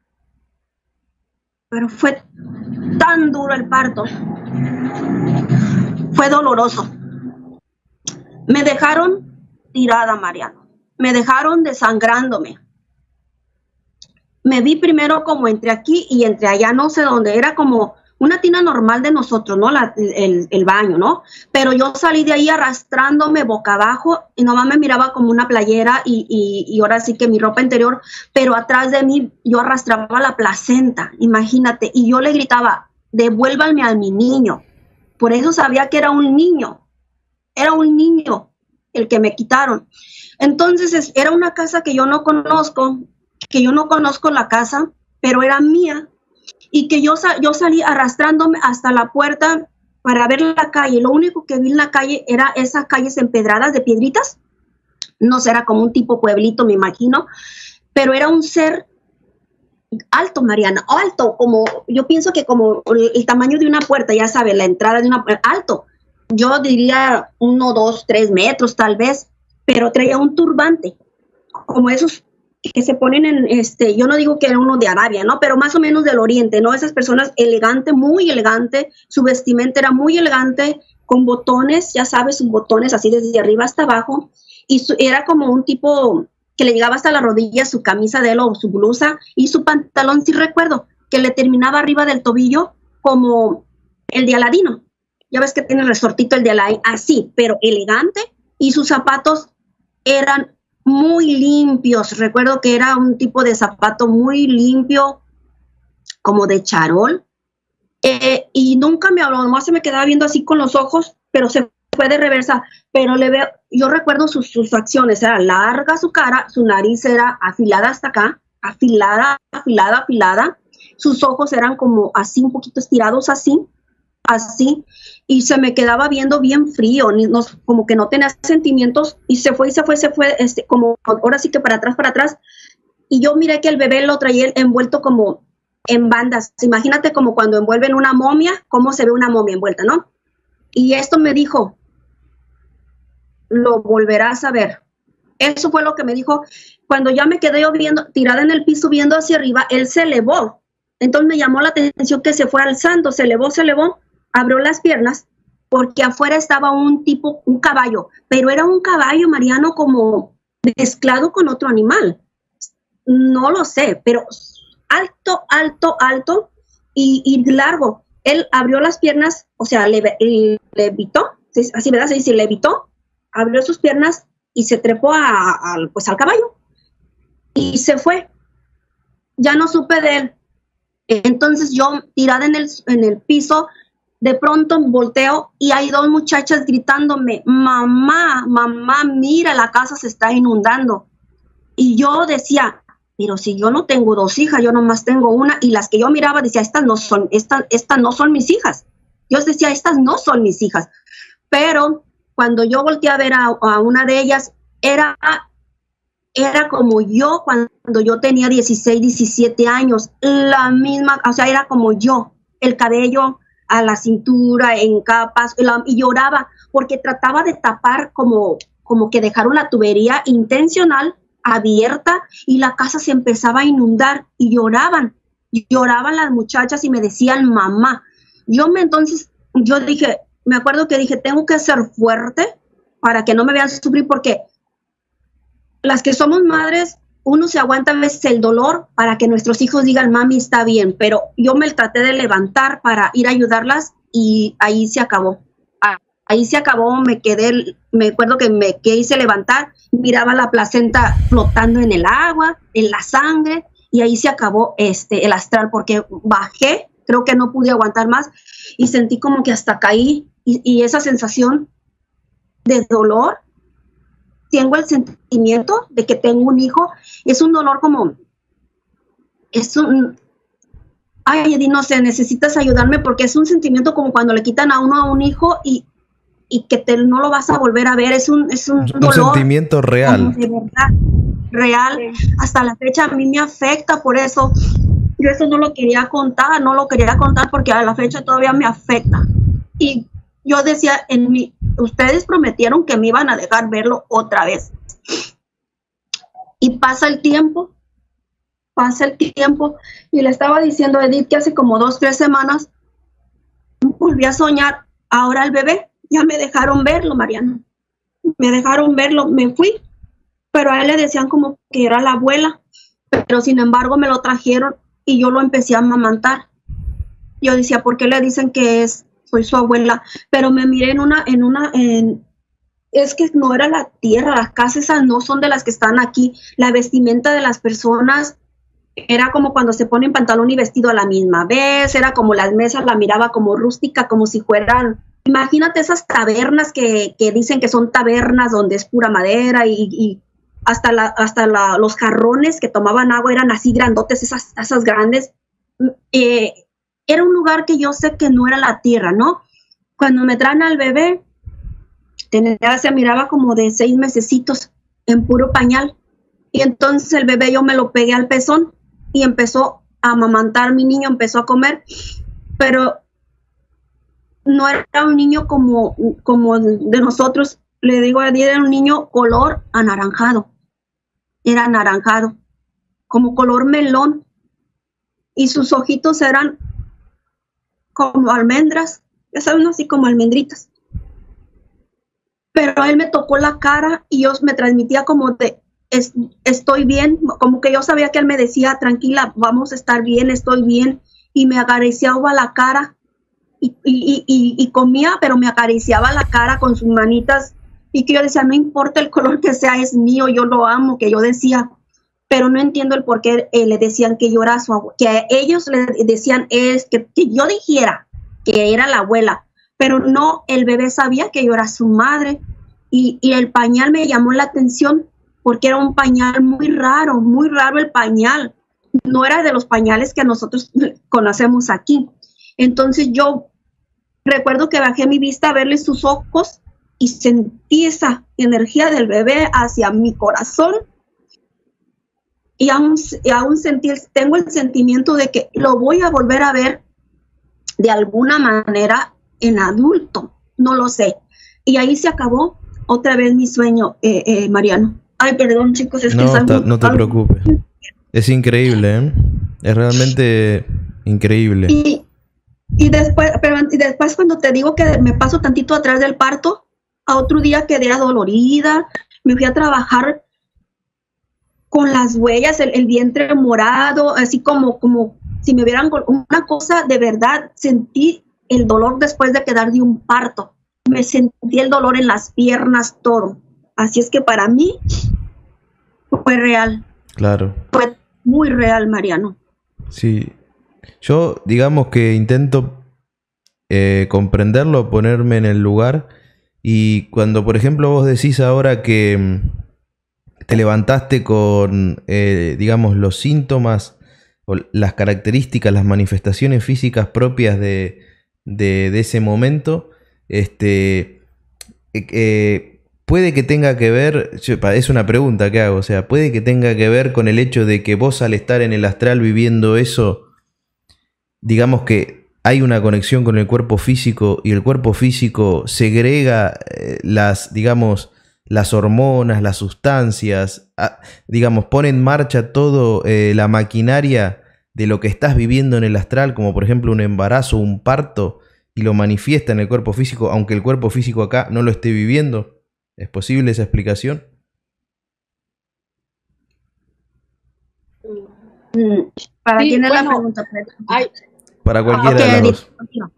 Pero fue tan duro el parto. Fue doloroso. Me dejaron tirada, Mariano. Me dejaron desangrándome. Me vi primero como entre aquí y entre allá, no sé dónde. Era como una tina normal de nosotros, ¿no? El baño, ¿no? Pero yo salí de ahí arrastrándome boca abajo y nomás me miraba como una playera y ahora sí que mi ropa interior, pero atrás de mí yo arrastraba la placenta, imagínate. Y yo le gritaba, devuélvanme a mi niño. Por eso sabía que era un niño el que me quitaron. Entonces era una casa que yo no conozco la casa, pero era mía. Y que yo salí arrastrándome hasta la puerta para ver la calle. Lo único que vi en la calle era esas calles empedradas de piedritas. No sé, era como un tipo pueblito, me imagino. Pero era un ser alto, Mariana, alto, como yo pienso que como el tamaño de una puerta, ya sabes, la entrada de una puerta, alto. Yo diría 1, 2, 3 metros tal vez, pero traía un turbante, como esos que se ponen yo no digo que era uno de Arabia, ¿no? Pero más o menos del Oriente, ¿no? Esas personas elegante, muy elegante, su vestimenta era muy elegante, con botones, ya sabes, sus botones así desde arriba hasta abajo, y era como un tipo que le llegaba hasta la rodilla su camisa de él o su blusa, y su pantalón, sí recuerdo, que le terminaba arriba del tobillo como el de Aladino. Ya ves que tiene el resortito el de Aladino, así, pero elegante, y sus zapatos eran muy limpios. Recuerdo que era un tipo de zapato muy limpio, como de charol, y nunca me habló, nomás se me quedaba viendo así con los ojos, pero se fue de reversa. Pero le veo, yo recuerdo sus acciones, era larga su cara, su nariz era afilada hasta acá, afilada, sus ojos eran como así, un poquito estirados así, y se me quedaba viendo bien frío, como que no tenía sentimientos, y se fue, como ahora sí que para atrás, y yo miré que el bebé lo traía envuelto como en bandas. Imagínate como cuando envuelven una momia, cómo se ve una momia envuelta, ¿no? Y esto me dijo, lo volverás a ver. Eso fue lo que me dijo. Cuando ya me quedé yo tirada en el piso, viendo hacia arriba, él se elevó. Entonces me llamó la atención que se fue alzando, se elevó, abrió las piernas, porque afuera estaba un caballo, pero era un caballo, Mariano, como mezclado con otro animal. No lo sé, pero alto y largo. Él abrió las piernas, o sea, levitó, así, ¿verdad? Se dice, levitó, abrió sus piernas y se trepó al caballo y se fue. Ya no supe de él. Entonces yo, tirada en el piso, de pronto volteo y hay dos muchachas gritándome, mamá, mira, la casa se está inundando. Y yo decía, pero si yo no tengo dos hijas, yo nomás tengo una, y las que yo miraba decía, estas no son mis hijas. Yo decía, estas no son mis hijas. Pero cuando yo volteé a ver a una de ellas, era como yo cuando yo tenía 16, 17 años, la misma, o sea, era como yo, el cabello a la cintura, en capas, y lloraba, porque trataba de tapar como que dejaron la tubería intencional abierta, y la casa se empezaba a inundar, y lloraban las muchachas y me decían mamá. Entonces yo dije, me acuerdo que dije, tengo que ser fuerte para que no me vean sufrir, porque las que somos madres, uno se aguanta a veces el dolor para que nuestros hijos digan, mami, está bien, pero yo me traté de levantar para ir a ayudarlas, y ahí se acabó. Ahí se acabó, me acuerdo que me quise levantar, miraba la placenta flotando en el agua, en la sangre, y ahí se acabó el astral, porque bajé, creo que no pude aguantar más, y sentí como que hasta caí, y esa sensación de dolor, tengo el sentimiento de que tengo un hijo, es un dolor como, ay, Eddie, no sé, necesitas ayudarme, porque es un sentimiento como cuando le quitan a uno a un hijo y que no lo vas a volver a ver, es un dolor, sentimiento real. De verdad, real. Sí. Hasta la fecha a mí me afecta, por eso yo eso no lo quería contar porque a la fecha todavía me afecta. Y yo decía, ustedes prometieron que me iban a dejar verlo otra vez. Y pasa el tiempo, y le estaba diciendo a Edith que hace como 2, 3 semanas volví a soñar, ahora el bebé. Ya me dejaron verlo, Mariano. Me dejaron verlo, me fui. Pero a él le decían como que era la abuela. Pero sin embargo me lo trajeron y yo lo empecé a amamantar. Yo decía, ¿por qué le dicen que soy su abuela? Pero me miré es que no era la tierra, las casas esas no son de las que están aquí. La vestimenta de las personas era como cuando se ponen pantalón y vestido a la misma vez. Era como las mesas, la miraba como rústica, como si fueran... Imagínate esas tabernas que dicen que son tabernas donde es pura madera, y hasta los jarrones que tomaban agua eran así grandotes, esas grandes. Era un lugar que yo sé que no era la tierra, ¿no? Cuando me traen al bebé, se miraba como de 6 mesecitos en puro pañal. Y entonces el bebé yo me lo pegué al pezón y empezó a amamantar, mi niño empezó a comer, pero no era un niño como de nosotros. Le digo a Edith, era un niño color anaranjado. Era anaranjado, como color melón. Y sus ojitos eran como almendras, ya saben, así como almendritas. Pero él me tocó la cara y yo me transmitía como de estoy bien, como que yo sabía que él me decía, tranquila, vamos a estar bien, estoy bien, y me acariciaba la cara, y comía, pero me acariciaba la cara con sus manitas, y que yo decía, no importa el color que sea, es mío, yo lo amo, que yo decía, pero no entiendo el por qué le decían que yo era su abuela, que ellos le decían que yo dijera que era la abuela, pero no, el bebé sabía que yo era su madre, y el pañal me llamó la atención, porque era un pañal muy raro el pañal, no era de los pañales que nosotros conocemos aquí. Entonces yo recuerdo que bajé mi vista a verle sus ojos y sentí esa energía del bebé hacia mi corazón, y aún tengo el sentimiento de que lo voy a volver a ver de alguna manera en adulto, no lo sé. Y ahí se acabó otra vez mi sueño, Mariano. Ay, perdón, chicos, es que no te preocupes. Es increíble, ¿eh? Es realmente increíble. Y después cuando te digo que me paso tantito atrás del parto, a otro día quedé adolorida, me fui a trabajar con las huellas, el vientre morado, así como si me hubieran una cosa de verdad. Sentí el dolor después de quedar de un parto. Me sentí el dolor en las piernas, todo. Así es que para mí fue real. Claro. Fue muy real, Mariano. Sí. Yo, digamos que intento comprenderlo, ponerme en el lugar. Y cuando, por ejemplo, vos decís ahora que te levantaste con, digamos, los síntomas o las características, las manifestaciones físicas propias de ese momento, puede que tenga que ver, es una pregunta que hago, o sea, puede que tenga que ver con el hecho de que vos, al estar en el astral viviendo eso, digamos que hay una conexión con el cuerpo físico, y el cuerpo físico segrega digamos, las hormonas, las sustancias, digamos, pone en marcha todo la maquinaria de lo que estás viviendo en el astral, como por ejemplo un embarazo, un parto, y lo manifiesta en el cuerpo físico, aunque el cuerpo físico acá no lo esté viviendo. ¿Es posible esa explicación? ¿Para quién es la pregunta? Para cualquiera de los dos.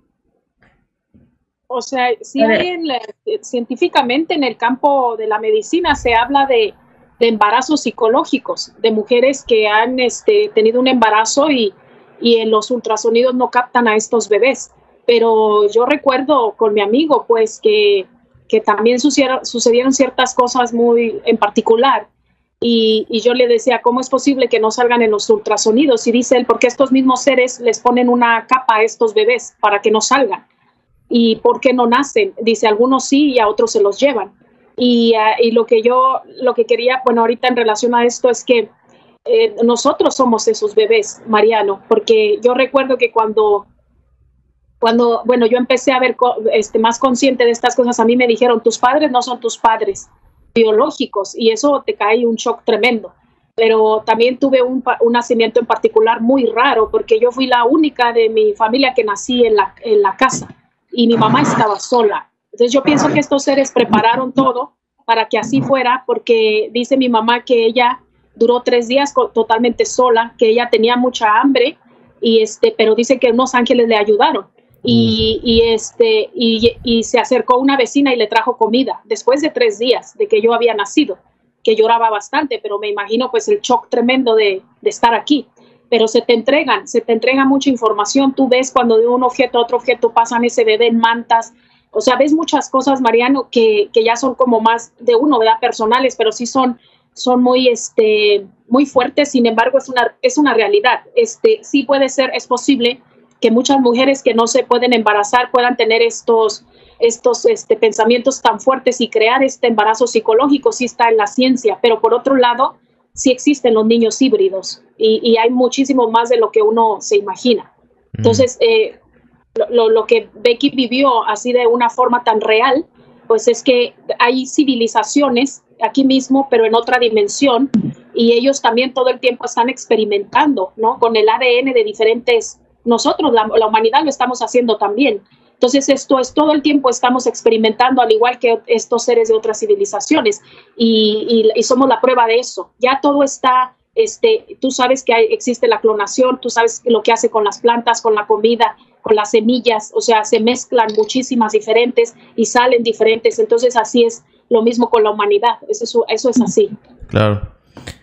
O sea, sí hay científicamente en el campo de la medicina se habla de embarazos psicológicos, de mujeres que han tenido un embarazo y en los ultrasonidos no captan a estos bebés. Pero yo recuerdo con mi amigo, pues, que también sucedieron ciertas cosas muy en particular. Y yo le decía, ¿cómo es posible que no salgan en los ultrasonidos? Y dice él, porque estos mismos seres les ponen una capa a estos bebés para que no salgan. ¿Y por qué no nacen? Dice, algunos sí y a otros se los llevan. Y lo que quería, bueno, ahorita en relación a esto es que nosotros somos esos bebés, Mariano, porque yo recuerdo que cuando bueno, yo empecé a ver más consciente de estas cosas, a mí me dijeron, tus padres no son tus padres biológicos, y eso te cae un shock tremendo. Pero también tuve un nacimiento en particular muy raro, porque yo fui la única de mi familia que nací en la casa, y mi mamá estaba sola. Entonces yo pienso que estos seres prepararon todo para que así fuera, porque dice mi mamá que ella duró 3 días totalmente sola, que ella tenía mucha hambre, pero dice que unos ángeles le ayudaron. Y se acercó una vecina y le trajo comida después de 3 días de que yo había nacido, que lloraba bastante, pero me imagino pues el shock tremendo de estar aquí. Pero se te entrega mucha información. Tú ves cuando de un objeto a otro objeto pasan ese bebé en mantas. O sea, ves muchas cosas, Mariano, que ya son como más de uno, ¿verdad? Personales, pero sí son muy, muy fuertes. Sin embargo, es una realidad. Sí puede ser, es posible que muchas mujeres que no se pueden embarazar puedan tener estos pensamientos tan fuertes y crear este embarazo psicológico. Sí está en la ciencia, pero por otro lado, sí existen los niños híbridos y hay muchísimo más de lo que uno se imagina. Entonces, lo que Becky vivió así de una forma tan real, pues es que hay civilizaciones aquí mismo, pero en otra dimensión, y ellos también todo el tiempo están experimentando, ¿no? Con el ADN de diferentes. Nosotros, la humanidad, lo estamos haciendo también. Entonces esto es todo el tiempo estamos experimentando, al igual que estos seres de otras civilizaciones, y somos la prueba de eso. Ya todo está, tú sabes que existe la clonación, tú sabes lo que hace con las plantas, con la comida, con las semillas, o sea, se mezclan muchísimas diferentes y salen diferentes. Entonces así es lo mismo con la humanidad, eso es así. Claro.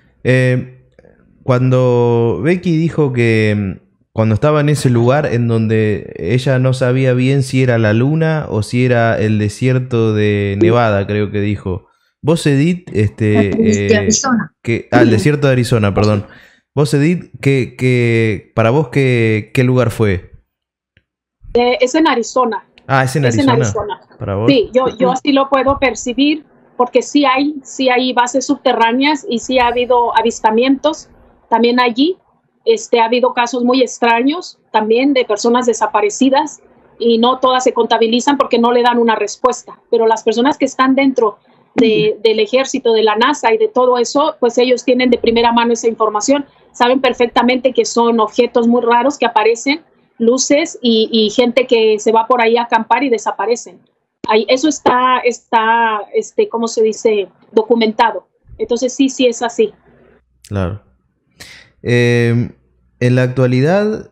Cuando Becky dijo que cuando estaba en ese lugar en donde ella no sabía bien si era la luna o si era el desierto de Nevada, creo que dijo. Vos, Edith, de Arizona. el desierto de Arizona, perdón. Vos, Edith, para vos, ¿qué lugar fue? Es en Arizona. Ah, es en Arizona. ¿Para vos? Sí, yo así lo puedo percibir, porque sí hay bases subterráneas y sí ha habido avistamientos también allí. Ha habido casos muy extraños también de personas desaparecidas y no todas se contabilizan porque no le dan una respuesta, pero las personas que están dentro del ejército, de la NASA y de todo eso, pues ellos tienen de primera mano esa información, saben perfectamente que son objetos muy raros que aparecen, luces y gente que se va por ahí a acampar y desaparecen. Eso está, ¿cómo se dice? Documentado. Entonces sí es así. Claro. En la actualidad,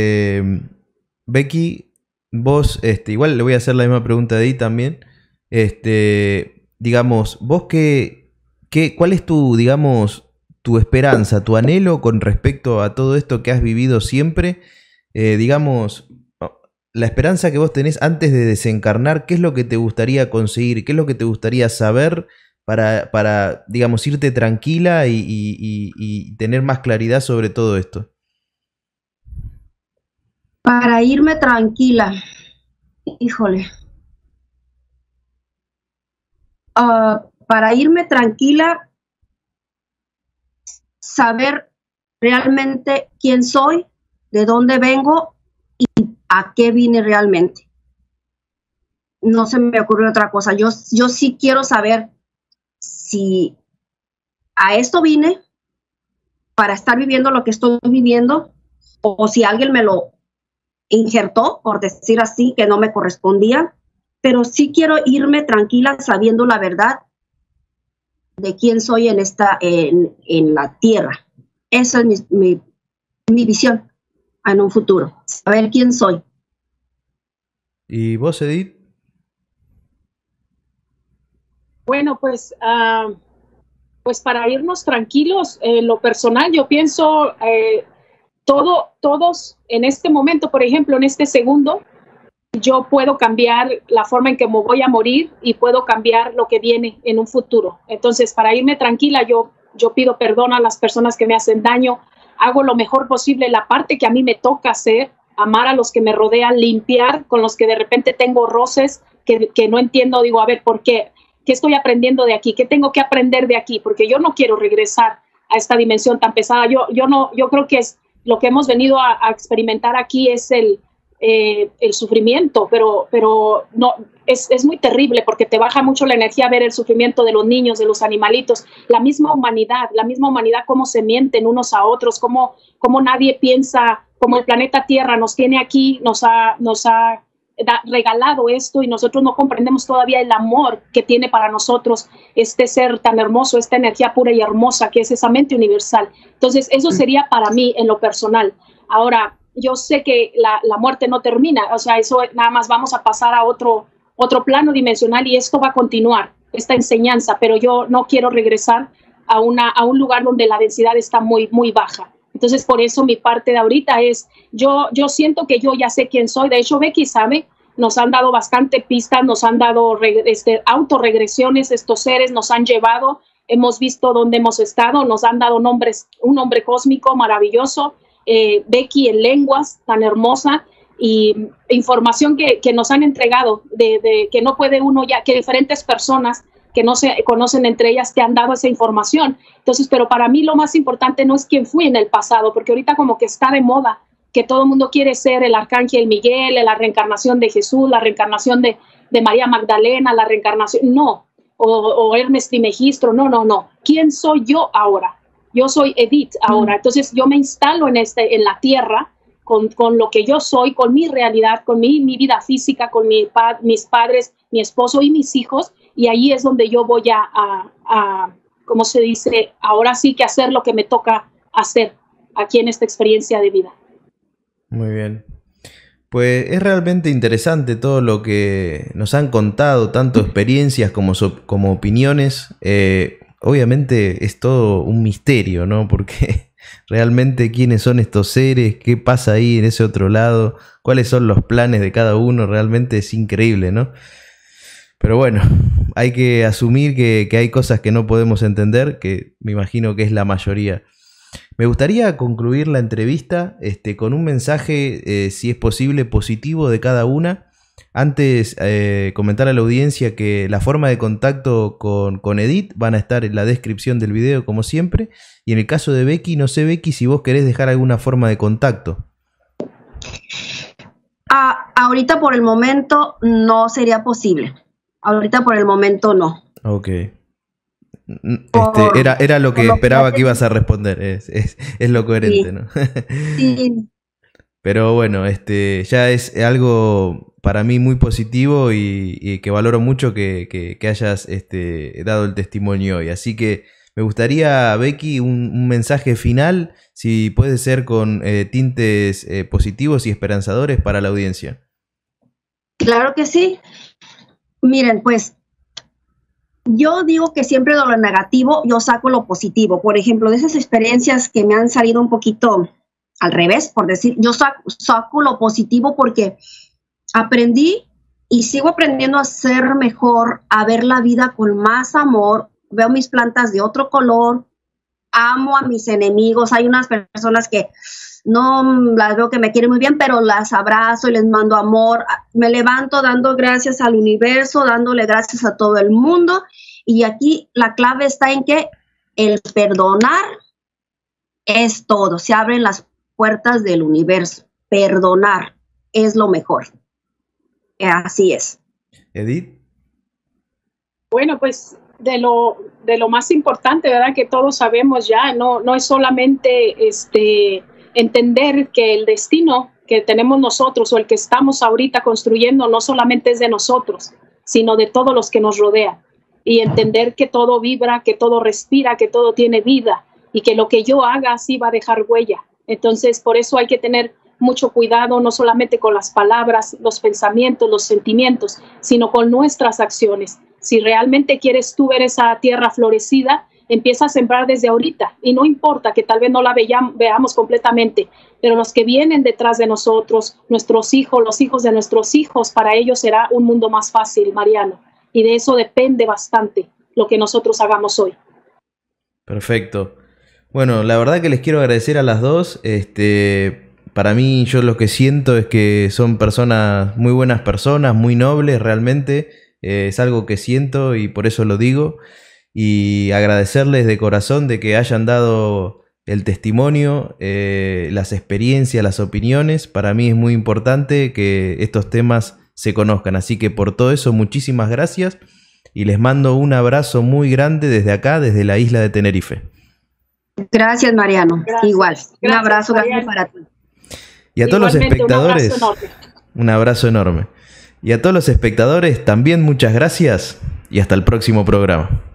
Becky, vos, igual le voy a hacer la misma pregunta de ahí también. Digamos, vos ¿cuál es tu esperanza, tu anhelo con respecto a todo esto que has vivido siempre? Digamos, la esperanza que vos tenés antes de desencarnar, ¿qué es lo que te gustaría conseguir? ¿Qué es lo que te gustaría saber para digamos, irte tranquila y tener más claridad sobre todo esto? Para irme tranquila, híjole. Para irme tranquila, saber realmente quién soy, de dónde vengo y a qué vine realmente. No se me ocurrió otra cosa. Yo sí quiero saber si a esto vine para estar viviendo lo que estoy viviendo, o si alguien me lo injertó, por decir así, que no me correspondía, pero sí quiero irme tranquila sabiendo la verdad de quién soy en la tierra. Esa es mi visión en un futuro, saber quién soy. ¿Y vos, Edith? Bueno, pues para irnos tranquilos, lo personal, yo pienso todos en este momento, por ejemplo, en este segundo, yo puedo cambiar la forma en que me voy a morir y puedo cambiar lo que viene en un futuro. Entonces, para irme tranquila, yo pido perdón a las personas que me hacen daño, hago lo mejor posible la parte que a mí me toca hacer, amar a los que me rodean, limpiar con los que de repente tengo roces que no entiendo, digo, a ver, ¿por qué? ¿Qué estoy aprendiendo de aquí? ¿Qué tengo que aprender de aquí? Porque yo no quiero regresar a esta dimensión tan pesada. Yo creo que es lo que hemos venido a experimentar aquí es el sufrimiento, pero no, es muy terrible porque te baja mucho la energía ver el sufrimiento de los niños, de los animalitos, la misma humanidad, cómo se mienten unos a otros, cómo nadie piensa, como el planeta Tierra nos tiene aquí, nos ha regalado esto y nosotros no comprendemos todavía el amor que tiene para nosotros este ser tan hermoso, esta energía pura y hermosa que es esa mente universal. Entonces eso sería para mí en lo personal. Ahora, yo sé que la muerte no termina, o sea, eso nada más vamos a pasar a otro plano dimensional y esto va a continuar, esta enseñanza, pero yo no quiero regresar a un lugar donde la densidad está muy, muy baja. Entonces, por eso mi parte de ahorita es, yo siento que yo ya sé quién soy. De hecho, Becky sabe, nos han dado bastante pistas, nos han dado autorregresiones, estos seres nos han llevado, hemos visto dónde hemos estado, nos han dado nombres, un nombre cósmico maravilloso, Becky en lenguas, tan hermosa, y información que nos han entregado, de que no puede uno ya, que diferentes personas que no se conocen entre ellas te han dado esa información. Entonces, pero para mí lo más importante no es quién fui en el pasado, porque ahorita como que está de moda, que todo el mundo quiere ser el arcángel Miguel, la reencarnación de Jesús, la reencarnación de María Magdalena, la reencarnación, no, o Hermes Trismegisto, no. ¿Quién soy yo ahora? Yo soy Edith ahora. Entonces yo me instalo en la tierra con lo que yo soy, con mi realidad, con mi vida física, con mis padres, mi esposo y mis hijos, y ahí es donde yo voy a ¿cómo se dice? Ahora sí que hacer lo que me toca hacer aquí en esta experiencia de vida. Muy bien. Pues es realmente interesante todo lo que nos han contado, tanto experiencias como opiniones. Obviamente es todo un misterio, ¿no? Porque realmente quiénes son estos seres, qué pasa ahí en ese otro lado, cuáles son los planes de cada uno, realmente es increíble, ¿no? Pero bueno, hay que asumir que hay cosas que no podemos entender, que me imagino que es la mayoría. Me gustaría concluir la entrevista con un mensaje, si es posible, positivo de cada una. Antes, comentar a la audiencia que la forma de contacto con Edith van a estar en la descripción del video, como siempre. Y en el caso de Becky, no sé, Becky, si vos querés dejar alguna forma de contacto. Ahorita por el momento no sería posible. Ahorita por el momento no. Ok. Era lo que esperaba que ibas a responder. Es lo coherente, sí. ¿No? Sí. Pero bueno, ya es algo para mí muy positivo y que valoro mucho que hayas dado el testimonio hoy. Así que me gustaría, Becky, un mensaje final, si puede ser con tintes positivos y esperanzadores para la audiencia. Claro que sí. Miren, pues yo digo que siempre de lo negativo yo saco lo positivo. Por ejemplo, de esas experiencias que me han salido un poquito al revés, por decir, yo saco lo positivo porque aprendí y sigo aprendiendo a ser mejor, a ver la vida con más amor. Veo mis plantas de otro color, amo a mis enemigos. Hay unas personas que no las veo que me quieren muy bien, pero las abrazo y les mando amor. Me levanto dando gracias al universo, dándole gracias a todo el mundo. Y aquí la clave está en que el perdonar es todo. Se abren las puertas del universo. Perdonar es lo mejor. Así es. Edith. Bueno, pues de lo más importante, ¿verdad? Que todos sabemos ya, no es solamente entender que el destino que tenemos nosotros o el que estamos ahorita construyendo no solamente es de nosotros, sino de todos los que nos rodean. Y entender que todo vibra, que todo respira, que todo tiene vida y que lo que yo haga sí va a dejar huella. Entonces, por eso hay que tener mucho cuidado, no solamente con las palabras, los pensamientos, los sentimientos, sino con nuestras acciones. Si realmente quieres tú ver esa tierra florecida, empieza a sembrar desde ahorita y no importa que tal vez no la veamos completamente, pero los que vienen detrás de nosotros, nuestros hijos, los hijos de nuestros hijos, para ellos será un mundo más fácil, Mariano, y de eso depende bastante lo que nosotros hagamos hoy. Perfecto. Bueno, la verdad que les quiero agradecer a las dos. Para mí, yo lo que siento es que son personas, muy buenas personas, muy nobles realmente. Es algo que siento y por eso lo digo. Y agradecerles de corazón de que hayan dado el testimonio, las experiencias, las opiniones. Para mí es muy importante que estos temas se conozcan. Así que por todo eso, muchísimas gracias. Y les mando un abrazo muy grande desde acá, desde la isla de Tenerife. Gracias, Mariano. Gracias. Igual. Un abrazo grande para ti. Y a todos los espectadores, un abrazo enorme. Y a todos los espectadores también muchas gracias y hasta el próximo programa.